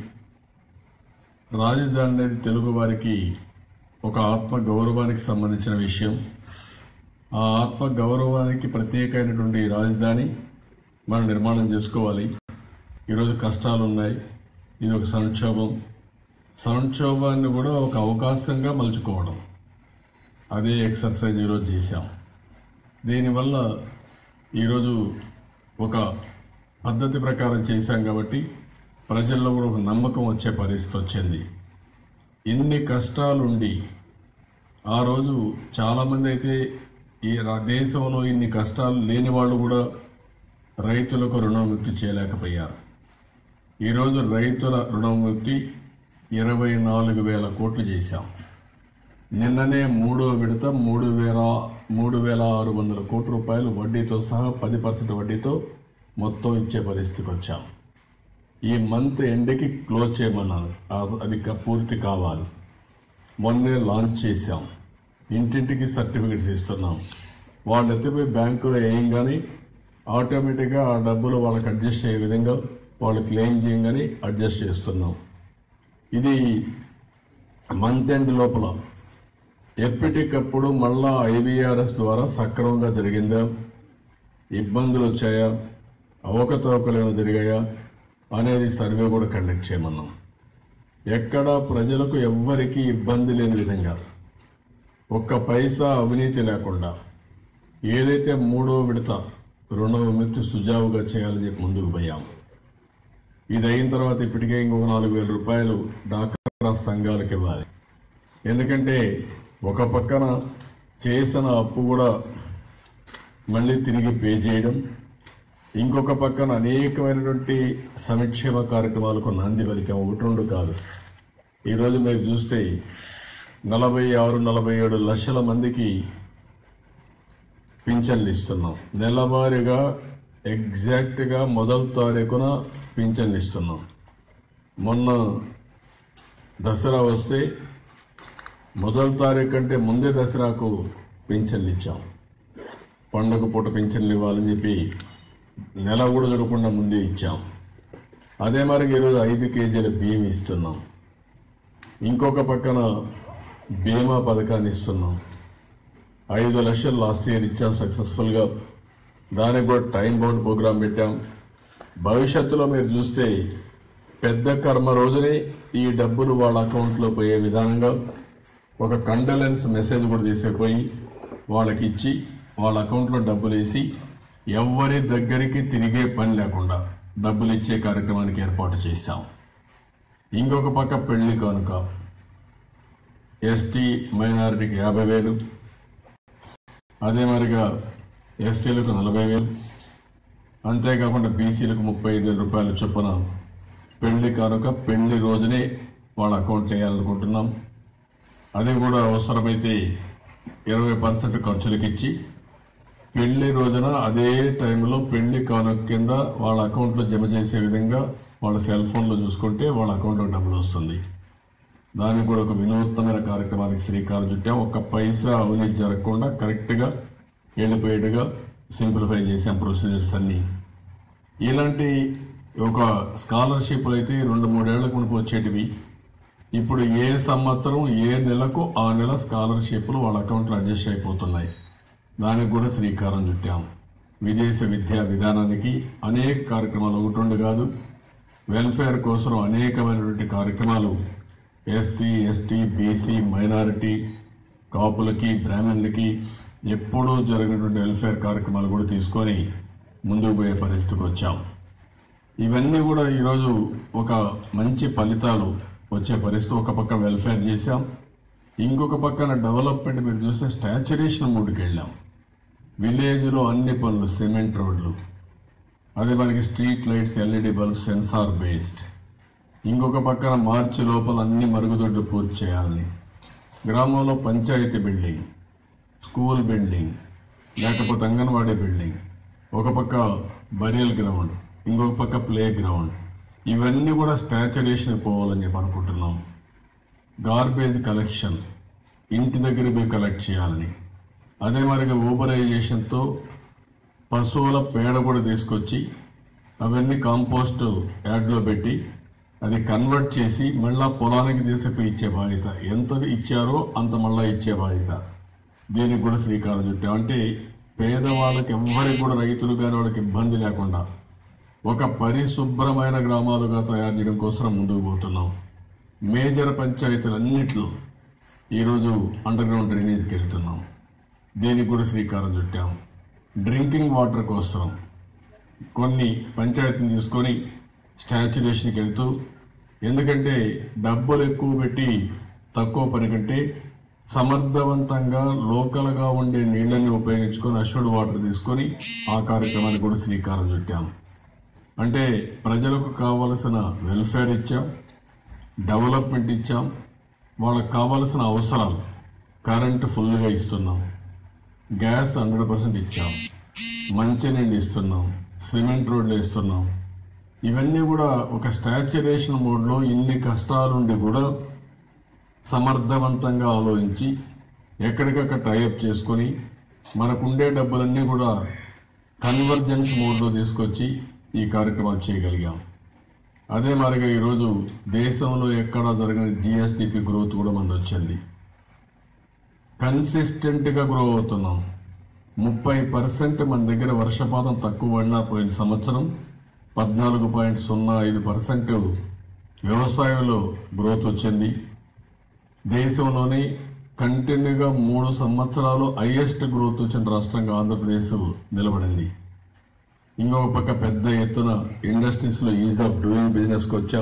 రాజధాని అనేది తెలుగు వారికి ఒక ఆత్మ గౌరవానికి సంబంధించిన విషయం. ఆ ఆత్మ గౌరవానికి ప్రత్యేకమైనటువంటి రాజధాని మనం నిర్మాణం చేసుకోవాలి. ఈరోజు కష్టాలు ఉన్నాయి, ఇది ఒక సంక్షోభం. సంక్షోభాన్ని కూడా ఒక అవకాశంగా మలుచుకోవడం, అదే ఎక్సర్సైజ్ ఈరోజు చేశాం. దీనివల్ల ఈరోజు ఒక పద్ధతి ప్రకారం చేశాం కాబట్టి ప్రజల్లో కూడా ఒక నమ్మకం వచ్చే పరిస్థితి వచ్చింది. ఇన్ని కష్టాలుండి ఆ రోజు చాలామంది అయితే ఈ దేశంలో ఇన్ని కష్టాలు లేని వాళ్ళు కూడా రైతులకు రుణముక్తి చేయలేకపోయారు. ఈరోజు రైతుల రుణముక్తి ఇరవై నాలుగు వేల కోట్లు చేశాం. నిన్ననే మూడో విడత మూడు వేల మూడు వేల ఆరు వందల కోట్ల రూపాయలు వడ్డీతో సహా పది పర్సెంట్ వడ్డీతో మొత్తం ఇచ్చే పరిస్థితికి వచ్చాం. ఈ మంత్ ఎండ్కి క్లోజ్ చేయమన్నారు, అది పూర్తి కావాలి. మొన్నే లాంచ్ చేశాం. ఇంటింటికి సర్టిఫికెట్స్ ఇస్తున్నాం. వాళ్ళు ఎత్తిపోయి బ్యాంకులో వేయంగానే ఆటోమేటిక్గా ఆ డబ్బులు వాళ్ళకి అడ్జస్ట్ అయ్యే విధంగా వాళ్ళు క్లెయిమ్ చేయగానే అడ్జస్ట్ చేస్తున్నాం. ఇది మంత్ ఎండ్ లోపల ఎప్పటికప్పుడు మళ్ళా ఐవీఆర్ఎస్ ద్వారా సక్రమంగా జరిగిందా, ఇబ్బందులు వచ్చాయా, అవకతవకలు జరిగాయా అనేది సర్వే కూడా కండక్ట్ చేయమన్నాం. ఎక్కడ ప్రజలకు ఎవ్వరికీ ఇబ్బంది లేని విధంగా, ఒక్క పైసా అవినీతి లేకుండా ఏదైతే మూడో విడత రుణ విముక్తి సుజావుగా చేయాలని చెప్పి ముందుకు పోయాం. ఇది అయిన తర్వాత ఇప్పటికే ఇంకొక నాలుగు వేల రూపాయలు డాక్రా సంఘాలకు ఇవ్వాలి. ఎందుకంటే ఒక పక్కన చేసిన అప్పు కూడా మళ్ళీ తిరిగి పే చేయడం, ఇంకొక పక్కన అనేకమైనటువంటి సంక్షేమ కార్యక్రమాలకు నాంది పలికాం. ఒకటి రెండు కాదు. ఈరోజు మీరు చూస్తే నలభై ఆరు నలభై ఏడు లక్షల మందికి పింఛన్లు ఇస్తున్నాం. నెలవారీగా ఎగ్జాక్ట్గా మొదటి తారీఖున పింఛన్లు ఇస్తున్నాం. మొన్న దసరా వస్తే మొదటి తారీఖు కంటే ముందే దసరాకు పింఛన్లు ఇచ్చాం. పండుగ పూట పింఛన్లు ఇవ్వాలని చెప్పి నెల కూడా జరగకుండా ముందే ఇచ్చాం. అదే మరి ఈరోజు ఐదు కేజీల బియ్యం ఇస్తున్నాం. ఇంకొక పక్కన బీమా పథకాన్ని ఇస్తున్నాం. ఐదు లక్షలు లాస్ట్ ఇయర్ ఇచ్చాం సక్సెస్ఫుల్గా. దానికి కూడా టైం బౌండ్ ప్రోగ్రాం పెట్టాం. భవిష్యత్తులో మీరు చూస్తే పెద్ద కర్మ రోజునే ఈ డబ్బులు వాళ్ళ అకౌంట్లో పోయే విధానంగా ఒక కండోలెన్స్ మెసేజ్ కూడా తీసుకుపోయి వాళ్ళకి ఇచ్చి వాళ్ళ అకౌంట్లో డబ్బులు వేసి ఎవరి దగ్గరికి తిరిగే పని లేకుండా డబ్బులు ఇచ్చే కార్యక్రమానికి ఏర్పాటు చేశాం. ఇంకొక పక్క పెళ్లి కానుక ఎస్టీ మైనారిటీకి యాభై వేలు, అదే మరిగా ఎస్టీలకు నలభై వేలు, అంతేకాకుండా బీసీలకు ముప్పై ఐదు వేల రూపాయల చొప్పున పెళ్లి కానుక పెళ్లి రోజునే వాళ్ళ అకౌంట్ వేయాలనుకుంటున్నాం. అది కూడా అవసరమైతే ఇరవై పర్సెంట్ ఖర్చులకు ఇచ్చి పెళ్లి రోజున అదే టైంలో పెళ్లి కానుక కింద వాళ్ళ అకౌంట్లో జమ చేసే విధంగా వాళ్ళ సెల్ ఫోన్లో చూసుకుంటే వాళ్ళ అకౌంట్లో డబ్బులు వస్తుంది. దానికి కూడా ఒక వినూత్నమైన కార్యక్రమానికి శ్రీకారం చుట్టాం. ఒక్క పైసా అవినీతి జరగకుండా కరెక్ట్గా వెళ్ళిపోయేట్టుగా సింప్లిఫై చేసాం ప్రొసీజర్స్ అన్నీ. ఇలాంటి ఒక స్కాలర్షిప్లు అయితే రెండు మూడేళ్లకు మునుపు వచ్చేటివి ఇప్పుడు ఏ సంవత్సరం ఏ నెలకు ఆ నెల స్కాలర్షిప్లు వాళ్ళ అకౌంట్లో అడ్జస్ట్ అయిపోతున్నాయి. దానికి కూడా శ్రీకారం చుట్టాం. విదేశ విద్యా విధానానికి అనేక కార్యక్రమాలు ఒకటి రెండు కాదు, వెల్ఫేర్ కోసం అనేకమైనటువంటి కార్యక్రమాలు ఎస్సీ ఎస్టీ బీసీ మైనారిటీ కాపులకి బ్రాహ్మణులకి ఎప్పుడూ జరిగినటువంటి వెల్ఫేర్ కార్యక్రమాలు కూడా తీసుకొని ముందుకు పోయే పరిస్థితికి వచ్చాం. ఇవన్నీ కూడా ఈరోజు ఒక మంచి ఫలితాలు వచ్చే పరిస్థితి. ఒక పక్క వెల్ఫేర్ చేశాం, ఇంకొక పక్కన డెవలప్మెంట్ మీరు చూస్తే స్టాచ్యురేషన్ మూడుకి వెళ్ళాం. విలేజ్లో అన్ని పనులు సిమెంట్ రోడ్లు, అదే మనకి street lights LED bulb sensor based. ఇంకొక పక్కన మార్చి లోపల అన్ని మరుగుదొడ్లు పూర్తి చేయాలని, గ్రామంలో పంచాయతీ బిల్డింగ్, స్కూల్ బిల్డింగ్, లేకపోతే అంగన్వాడీ బిల్డింగ్, ఒక పక్క బరియల్ గ్రౌండ్, ఇంకొక పక్క ప్లే గ్రౌండ్, ఇవన్నీ కూడా స్టాచ్యురేషన్ పోవాలని చెప్పి అనుకుంటున్నాం. గార్బేజ్ కలెక్షన్ ఇంటి దగ్గర పోయి కలెక్ట్ చేయాలని, అదే మరిగా ఊబరైజేషన్తో పశువుల పేడ కూడా తీసుకొచ్చి అవన్నీ కాంపోస్ట్ యార్డ్లో పెట్టి అది కన్వర్ట్ చేసి మళ్ళా పొలానికి తీసుకుపోయి ఇచ్చే బాధ్యత. ఎంత ఇచ్చారో అంత మళ్ళా ఇచ్చే బాధ్యత. దీనికి కూడా శ్రీకారం చుట్టాం. అంటే పేదవాళ్ళకి ఎవ్వరికి కూడా రైతులు కానీ వాళ్ళకి ఇబ్బంది లేకుండా ఒక పరిశుభ్రమైన గ్రామాలుగా తయారు చేయడం కోసం ముందుకు పోతున్నాం. మేజర్ పంచాయతీలన్నింటిలో ఈరోజు అండర్ గ్రౌండ్ డ్రైనేజ్కి వెళ్తున్నాం. దీనికి కూడా శ్రీకారం చుట్టాం. డ్రింకింగ్ వాటర్ కోసం కొన్ని పంచాయతీని తీసుకొని స్టాచ్యురేషన్కి వెళ్తూ, ఎందుకంటే డబ్బులు ఎక్కువ పెట్టి తక్కువ పని కంటే సమర్థవంతంగా లోకల్గా ఉండే నీళ్ళని ఉపయోగించుకొని అష్యూర్డ్ వాటర్ తీసుకొని ఆ కార్యక్రమానికి కూడా శ్రీకారం చుట్టాం. అంటే ప్రజలకు కావలసిన వెల్ఫేర్ ఇచ్చాం, డెవలప్మెంట్ ఇచ్చాం, వాళ్ళకు కావలసిన అవసరాలు కరెంటు ఫుల్గా ఇస్తున్నాం, గ్యాస్ హండ్రెడ్ పర్సెంట్ ఇచ్చాం, మంచినీళ్ళు ఇస్తున్నాం, సిమెంట్ రోడ్లు ఇస్తున్నాం. ఇవన్నీ కూడా ఒక స్టాచ్యురేషన్ మోడ్లో ఇన్ని కష్టాలుండి కూడా సమర్థవంతంగా ఆలోచించి ఎక్కడికక్కడ టైఅప్ చేసుకొని మనకుండే డబ్బులన్నీ కూడా కన్వర్జెన్స్ మోడ్లో తీసుకొచ్చి ఈ కార్యక్రమాలు చేయగలిగాం. అదే మరిగా ఈరోజు దేశంలో ఎక్కడా జరిగిన జిఎస్టిపి గ్రోత్ కూడా మనది వచ్చింది. కన్సిస్టెంట్గా గ్రో అవుతున్నాం. ముప్పై పర్సెంట్ మన దగ్గర వర్షపాతం తక్కువ పడినా పోయిన సంవత్సరం పద్నాలుగు పాయింట్ సున్నా ఐదు పర్సెంట్ వ్యవసాయంలో గ్రోత్ వచ్చింది. దేశంలోనే కంటిన్యూగా మూడు సంవత్సరాలు హైయెస్ట్ గ్రోత్ వచ్చిన రాష్ట్రంగా ఆంధ్రప్రదేశ్ నిలబడింది. ఇంకొక పక్క పెద్ద ఎత్తున ఇండస్ట్రీస్లో ఈజ్ ఆఫ్ డూయింగ్ బిజినెస్కి వచ్చాం.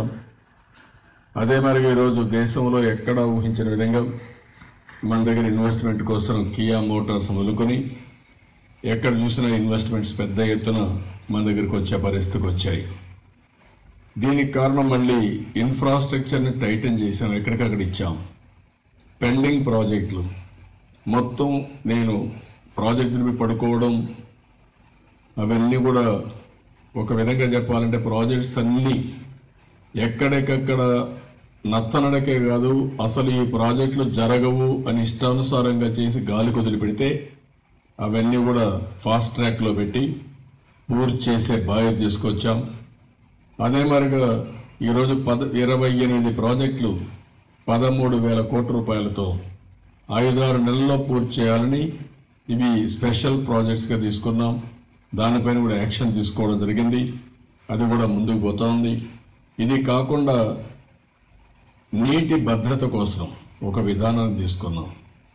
అదే మరి ఈరోజు దేశంలో ఎక్కడ ఊహించిన విధంగా మన దగ్గర ఇన్వెస్ట్మెంట్ కోసం కియా మోటార్స్ మొదలుకొని ఎక్కడ చూసినా ఇన్వెస్ట్మెంట్స్ పెద్ద ఎత్తున మన దగ్గరికి వచ్చే పరిస్థితికి వచ్చాయి. దీనికి కారణం మళ్ళీ ఇన్ఫ్రాస్ట్రక్చర్ని టైటన్ చేశాం, ఎక్కడికక్కడ ఇచ్చాం. పెండింగ్ ప్రాజెక్టులు మొత్తం నేను ప్రాజెక్టుని పడుకోవడం అవన్నీ కూడా ఒక విధంగా చెప్పాలంటే ప్రాజెక్ట్స్ అన్నీ ఎక్కడికక్కడ నత్తనడకే కాదు, అసలు ఈ ప్రాజెక్టులు జరగవు అని ఇష్టానుసారంగా చేసి గాలి కుదిలి పెడితే అవన్నీ కూడా ఫాస్ట్ ట్రాక్లో పెట్టి పూర్తి చేసే బాధ్యత తీసుకొచ్చాం. అదే మరిగా ఈరోజు పద ఇరవై ఎనిమిది ప్రాజెక్టులు పదమూడు వేల కోట్ల రూపాయలతో ఐదారు నెలల్లో పూర్తి చేయాలని ఇవి స్పెషల్ ప్రాజెక్ట్స్గా తీసుకున్నాం. దానిపైన కూడా యాక్షన్ తీసుకోవడం జరిగింది. అది కూడా ముందుకు పోతా ఉంది. ఇది కాకుండా నీటి భద్రత కోసం ఒక విధానాన్ని తీసుకున్నాం.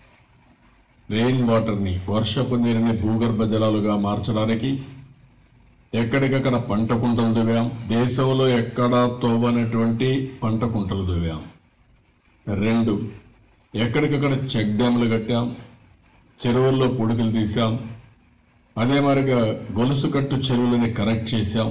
రెయిన్ వాటర్ని, వర్షపు నీరుని భూగర్భ జలాలుగా మార్చడానికి ఎక్కడికక్కడ పంట కుంటలు దువ్వాం. దేశంలో ఎక్కడా తోవనటువంటి పంట కుంటలు దువ్వాం. రెండు, ఎక్కడికక్కడ చెక్ డ్యాములు కట్టాం, చెరువుల్లో పుడుకులు తీశాం. అదే మరిగా గొలుసు కట్టు చెరువులని కరెక్ట్ చేశాం.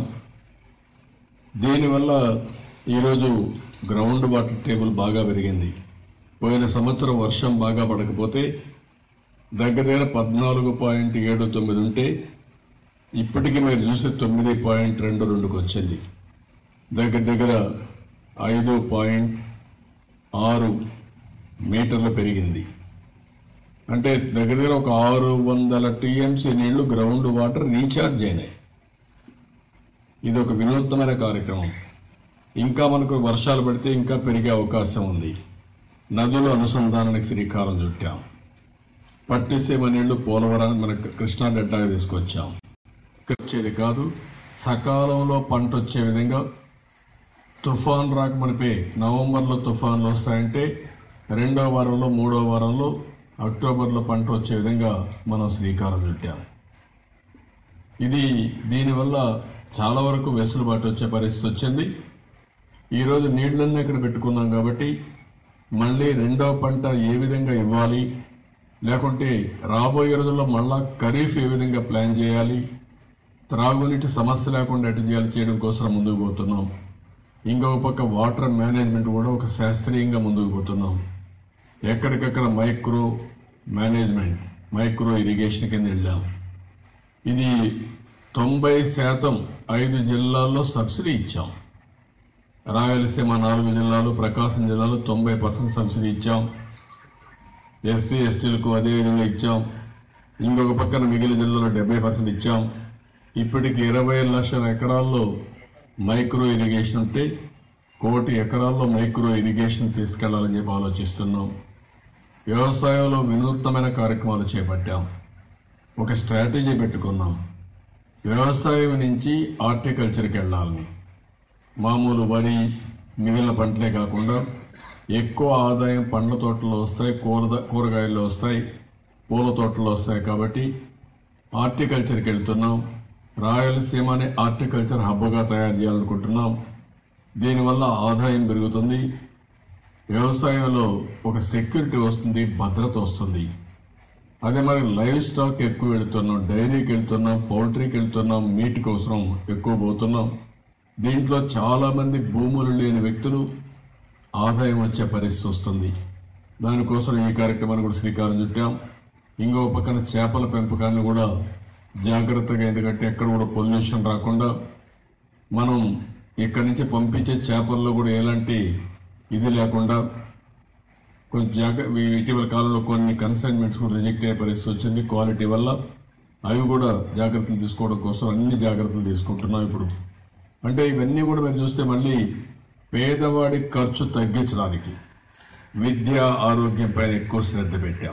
దీనివల్ల ఈరోజు గ్రౌండ్ వాటర్ టేబుల్ బాగా పెరిగింది. పోయిన సంవత్సరం వర్షం బాగా పడకపోతే దగ్గర దగ్గర పద్నాలుగు పాయింట్ ఏడు తొమ్మిది ఉంటే ఇప్పటికీ మీరు చూస్తే తొమ్మిది పాయింట్ రెండు రెండుకి వచ్చింది. దగ్గర దగ్గర ఐదు పాయింట్ ఆరు మీటర్లు పెరిగింది. అంటే దగ్గర దగ్గర ఒక ఆరు వందల టీఎంసీ నీళ్లు గ్రౌండ్ వాటర్ రీఛార్జ్ అయినాయి. ఇది ఒక వినూత్నమైన కార్యక్రమం. ఇంకా మనకు వర్షాలు పడితే ఇంకా పెరిగే అవకాశం ఉంది. నదుల అనుసంధానానికి శ్రీకారం చుట్టాం. పట్టిసీమ నీళ్లు పోలవరాన్ని మన కృష్ణా డెల్టాగా తీసుకొచ్చాం. వచ్చేది కాదు, సకాలంలో పంట వచ్చే విధంగా తుఫాన్ రాక మనపై నవంబర్లో తుఫాన్లు వస్తాయంటే రెండో వారంలో మూడో వారంలో అక్టోబర్లో పంట వచ్చే విధంగా మనం శ్రీకారం చుట్టాం. ఇది దీనివల్ల చాలా వరకు వెసులుబాటు వచ్చే పరిస్థితి వచ్చింది. ఈరోజు నీళ్లన్నీ ఇక్కడ పెట్టుకున్నాం కాబట్టి మళ్ళీ రెండో పంట ఏ విధంగా ఇవ్వాలి, లేకుంటే రాబోయే రోజుల్లో మళ్ళా ఖరీఫ్ ఏ విధంగా ప్లాన్ చేయాలి, త్రాగునీటి సమస్య లేకుండా ఎటు చేయాలి చేయడం కోసం ముందుకు పోతున్నాం. ఇంకొక పక్క వాటర్ మేనేజ్మెంట్ కూడా ఒక శాస్త్రీయంగా ముందుకు పోతున్నాం. ఎక్కడికక్కడ మైక్రో మేనేజ్మెంట్, మైక్రో ఇరిగేషన్ కింద వెళ్ళాం. ఇది తొంభై శాతం ఐదు జిల్లాల్లో సబ్సిడీ ఇచ్చాం. రాయలసీమ నాలుగు జిల్లాలు, ప్రకాశం జిల్లాలో తొంభై పర్సెంట్ సబ్సిడీ ఇచ్చాం. ఎస్సీ ఎస్టీలకు అదేవిధంగా ఇచ్చాం. ఇంకొక పక్కన మిగిలిన జిల్లాలో డెబ్బై పర్సెంట్ ఇచ్చాం. ఇప్పటికి ఇరవై లక్షల ఎకరాల్లో మైక్రో ఇరిగేషన్ ఉంటే కోటి ఎకరాల్లో మైక్రో ఇరిగేషన్ తీసుకెళ్లాలని చెప్పి ఆలోచిస్తున్నాం. వ్యవసాయంలో వినూత్నమైన కార్యక్రమాలు చేపట్టాం. ఒక స్ట్రాటజీ పెట్టుకున్నాం. వ్యవసాయం నుంచి హార్టికల్చర్కి వెళ్ళాలని, మామూలు వరి మిగిలిన పంటలే కాకుండా ఎక్కువ ఆదాయం పండ్ల తోటల్లో వస్తాయి, కూర కూరగాయల్లో వస్తాయి, పూల తోటల్లో వస్తాయి. కాబట్టి హార్టికల్చర్కి వెళ్తున్నాం. రాయలసీమని హార్టికల్చర్ హబ్గా తయారు చేయాలనుకుంటున్నాం. దీనివల్ల ఆదాయం పెరుగుతుంది, వ్యవసాయంలో ఒక సెక్యూరిటీ వస్తుంది, భద్రత వస్తుంది. అదే మరి లైవ్ స్టాక్ ఎక్కువ వెళుతున్నాం, డైరీకి వెళ్తున్నాం, పౌల్ట్రీకి వెళ్తున్నాం, మీట్ కోసం ఎక్కువ పోతున్నాం. దీంట్లో చాలా మంది భూములు లేని వ్యక్తులు ఆదాయం వచ్చే పరిస్థితి వస్తుంది. దానికోసం ఈ కార్యక్రమాన్ని కూడా శ్రీకారం చుట్టాం. ఇంకో పక్కన చేపల పెంపకాన్ని కూడా జాగ్రత్తగా, ఎందుకంటే ఎక్కడ కూడా పొల్యూషన్ రాకుండా మనం ఇక్కడి నుంచి పంపించే చేపల్లో కూడా ఎలాంటి ఇది లేకుండా కొంచెం జాగ్ర ఇటీవల కాలంలో కొన్ని కన్సైన్మెంట్స్ కూడా రిజెక్ట్ అయ్యే పరిస్థితి వచ్చింది క్వాలిటీ వల్ల. అవి కూడా జాగ్రత్తలు తీసుకోవడం కోసం అన్ని జాగ్రత్తలు తీసుకుంటున్నాం ఇప్పుడు. అంటే ఇవన్నీ కూడా మీరు చూస్తే మళ్ళీ పేదవాడి ఖర్చు తగ్గించడానికి విద్య, ఆరోగ్యం పైన ఎక్కువ శ్రద్ధ పెట్టాం.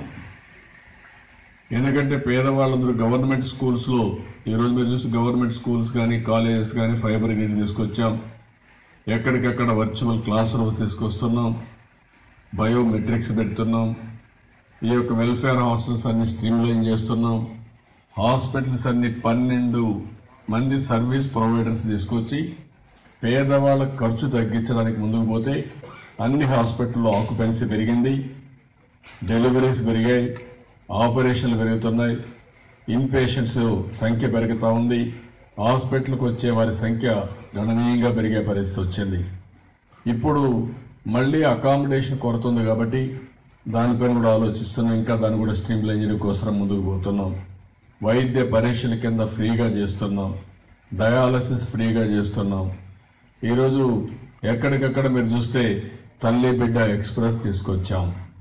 ఎందుకంటే పేదవాళ్ళందరూ గవర్నమెంట్ స్కూల్స్లో ఈరోజు మీరు చూసి గవర్నమెంట్ స్కూల్స్ కానీ కాలేజెస్ కానీ ఫైబర్ గ్రిడ్ తీసుకొచ్చాం. ఎక్కడికక్కడ వర్చువల్ క్లాస్ రూమ్స్ తీసుకొస్తున్నాం, బయోమెట్రిక్స్ పెడుతున్నాం. ఈ యొక్క వెల్ఫేర్ హాస్టల్స్ అన్ని స్ట్రీమ్లైన్ చేస్తున్నాం. హాస్పిటల్స్ అన్ని పన్నెండు మంది సర్వీస్ ప్రొవైడర్స్ తీసుకొచ్చి పేదవాళ్ళ ఖర్చు తగ్గించడానికి ముందుకు పోతే అన్ని హాస్పిటల్లో ఆక్యుపెన్సీ పెరిగింది, డెలివరీస్ పెరిగాయి, ఆపరేషన్లు పెరుగుతున్నాయి, ఇన్పేషెంట్స్ సంఖ్య పెరుగుతూ ఉంది, హాస్పిటల్కి వచ్చే వారి సంఖ్య గణనీయంగా పెరిగే పరిస్థితి వచ్చింది. ఇప్పుడు మళ్ళీ అకామిడేషన్ కొరత ఉంది కాబట్టి దానిపైన కూడా ఆలోచిస్తున్నాం. ఇంకా దాన్ని కూడా స్ట్రీమ్లైన్ చేయడం కోసం ముందుకు పోతున్నాం. వైద్య పరీక్షల కింద ఫ్రీగా చేస్తున్నాం, డయాలసిస్ ఫ్రీగా చేస్తున్నాం. ఈరోజు ఎక్కడికక్కడ మీరు చూస్తే తల్లి బిడ్డ ఎక్స్ప్రెస్ తీసుకొచ్చాం.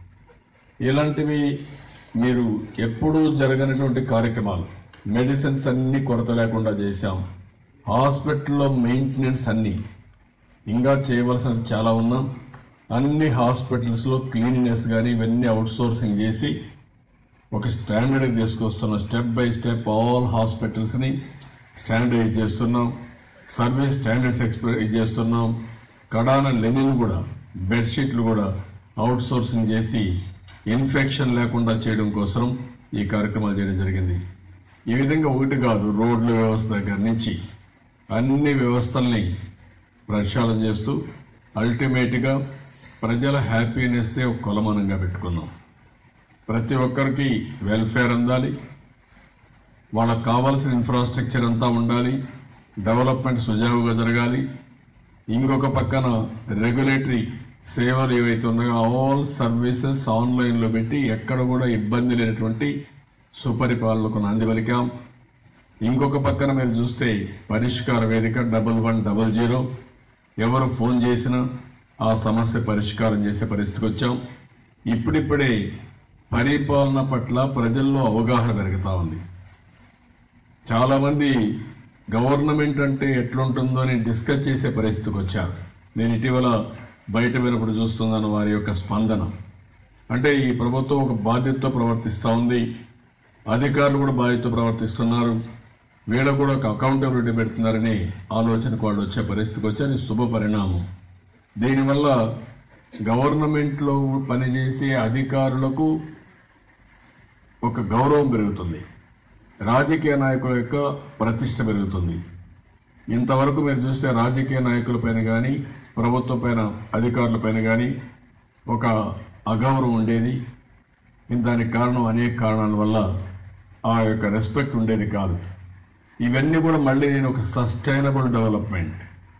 ఇలాంటివి మీరు ఎప్పుడూ జరగనటువంటి కార్యక్రమాలు. మెడిసిన్స్ అన్ని కొరత లేకుండా చేశాం. హాస్పిటల్లో మెయింటెనెన్స్ అన్ని ఇంకా చేయవలసినవి చాలా ఉన్నాం. అన్ని హాస్పిటల్స్లో క్లీనినెస్ కానీ ఇవన్నీ అవుట్ సోర్సింగ్ చేసి ఒక స్టాండర్డ్ తీసుకొస్తున్నాం. స్టెప్ బై స్టెప్ ఆల్ హాస్పిటల్స్ని స్టాండర్డైజ్ చేస్తున్నాం. సర్వీస్ స్టాండర్డ్స్ ఎక్స్ప్రెస్ చేస్తున్నాం. కడాన లెనిన్ కూడా, బెడ్షీట్లు కూడా అవుట్ సోర్సింగ్ చేసి ఇన్ఫెక్షన్ లేకుండా చేయడం కోసం ఈ కార్యక్రమాలు చేయడం జరిగింది. ఈ విధంగా ఒకటి కాదు, రోడ్ల వ్యవస్థ దగ్గర నుంచి అన్ని వ్యవస్థల్ని ప్రక్షాళన చేస్తూ అల్టిమేట్గా ప్రజల హ్యాపీనెస్సే ఒక కొలమానంగా పెట్టుకున్నాం. ప్రతి ఒక్కరికి వెల్ఫేర్ అందాలి, వాళ్ళకు కావాల్సిన ఇన్ఫ్రాస్ట్రక్చర్ అంతా ఉండాలి, డెవలప్మెంట్ సుజావుగా జరగాలి. ఇంకొక పక్కన రెగ్యులేటరీ సేవలు ఏవైతే ఉన్నాయో ఆల్ సర్వీసెస్ ఆన్లైన్లో పెట్టి ఎక్కడ కూడా ఇబ్బంది లేనటువంటి సుపరిపాలనకు నాంది పలికాం. ఇంకొక పక్కన మీరు చూస్తే పరిష్కార వేదిక డబల్ వన్ డబల్ జీరో, ఎవరు ఫోన్ చేసినా ఆ సమస్య పరిష్కారం చేసే పరిస్థితికి వచ్చాం. ఇప్పుడిప్పుడే పరిపాలన పట్ల ప్రజల్లో అవగాహన పెరుగుతూ ఉంది. చాలా మంది గవర్నమెంట్ అంటే ఎట్లుంటుందో అని డిస్కస్ చేసే పరిస్థితికి వచ్చారు. నేను ఇటీవల బయట వినప్పుడు చూస్తున్నాను వారి యొక్క స్పందన. అంటే ఈ ప్రభుత్వం ఒక బాధ్యతతో ప్రవర్తిస్తూ ఉంది, అధికారులు కూడా బాధ్యతతో ప్రవర్తిస్తున్నారు, వీళ్ళకు కూడా ఒక అకౌంటబిలిటీ పెడుతున్నారని ఆలోచనకు వాళ్ళు వచ్చే పరిస్థితికి వచ్చి అది శుభ పరిణామం. దీనివల్ల గవర్నమెంట్లో పనిచేసే అధికారులకు ఒక గౌరవం పెరుగుతుంది, రాజకీయ నాయకుల యొక్క ప్రతిష్ట పెరుగుతుంది. ఇంతవరకు మీరు చూస్తే రాజకీయ నాయకుల పైన కానీ ప్రభుత్వం పైన అధికారుల పైన కానీ ఒక అగౌరవం ఉండేది. దానికి కారణం అనేక కారణాల వల్ల ఆ యొక్క రెస్పెక్ట్ ఉండేది కాదు. ఇవన్నీ కూడా మళ్ళీ నేను ఒక సస్టైనబుల్ డెవలప్మెంట్,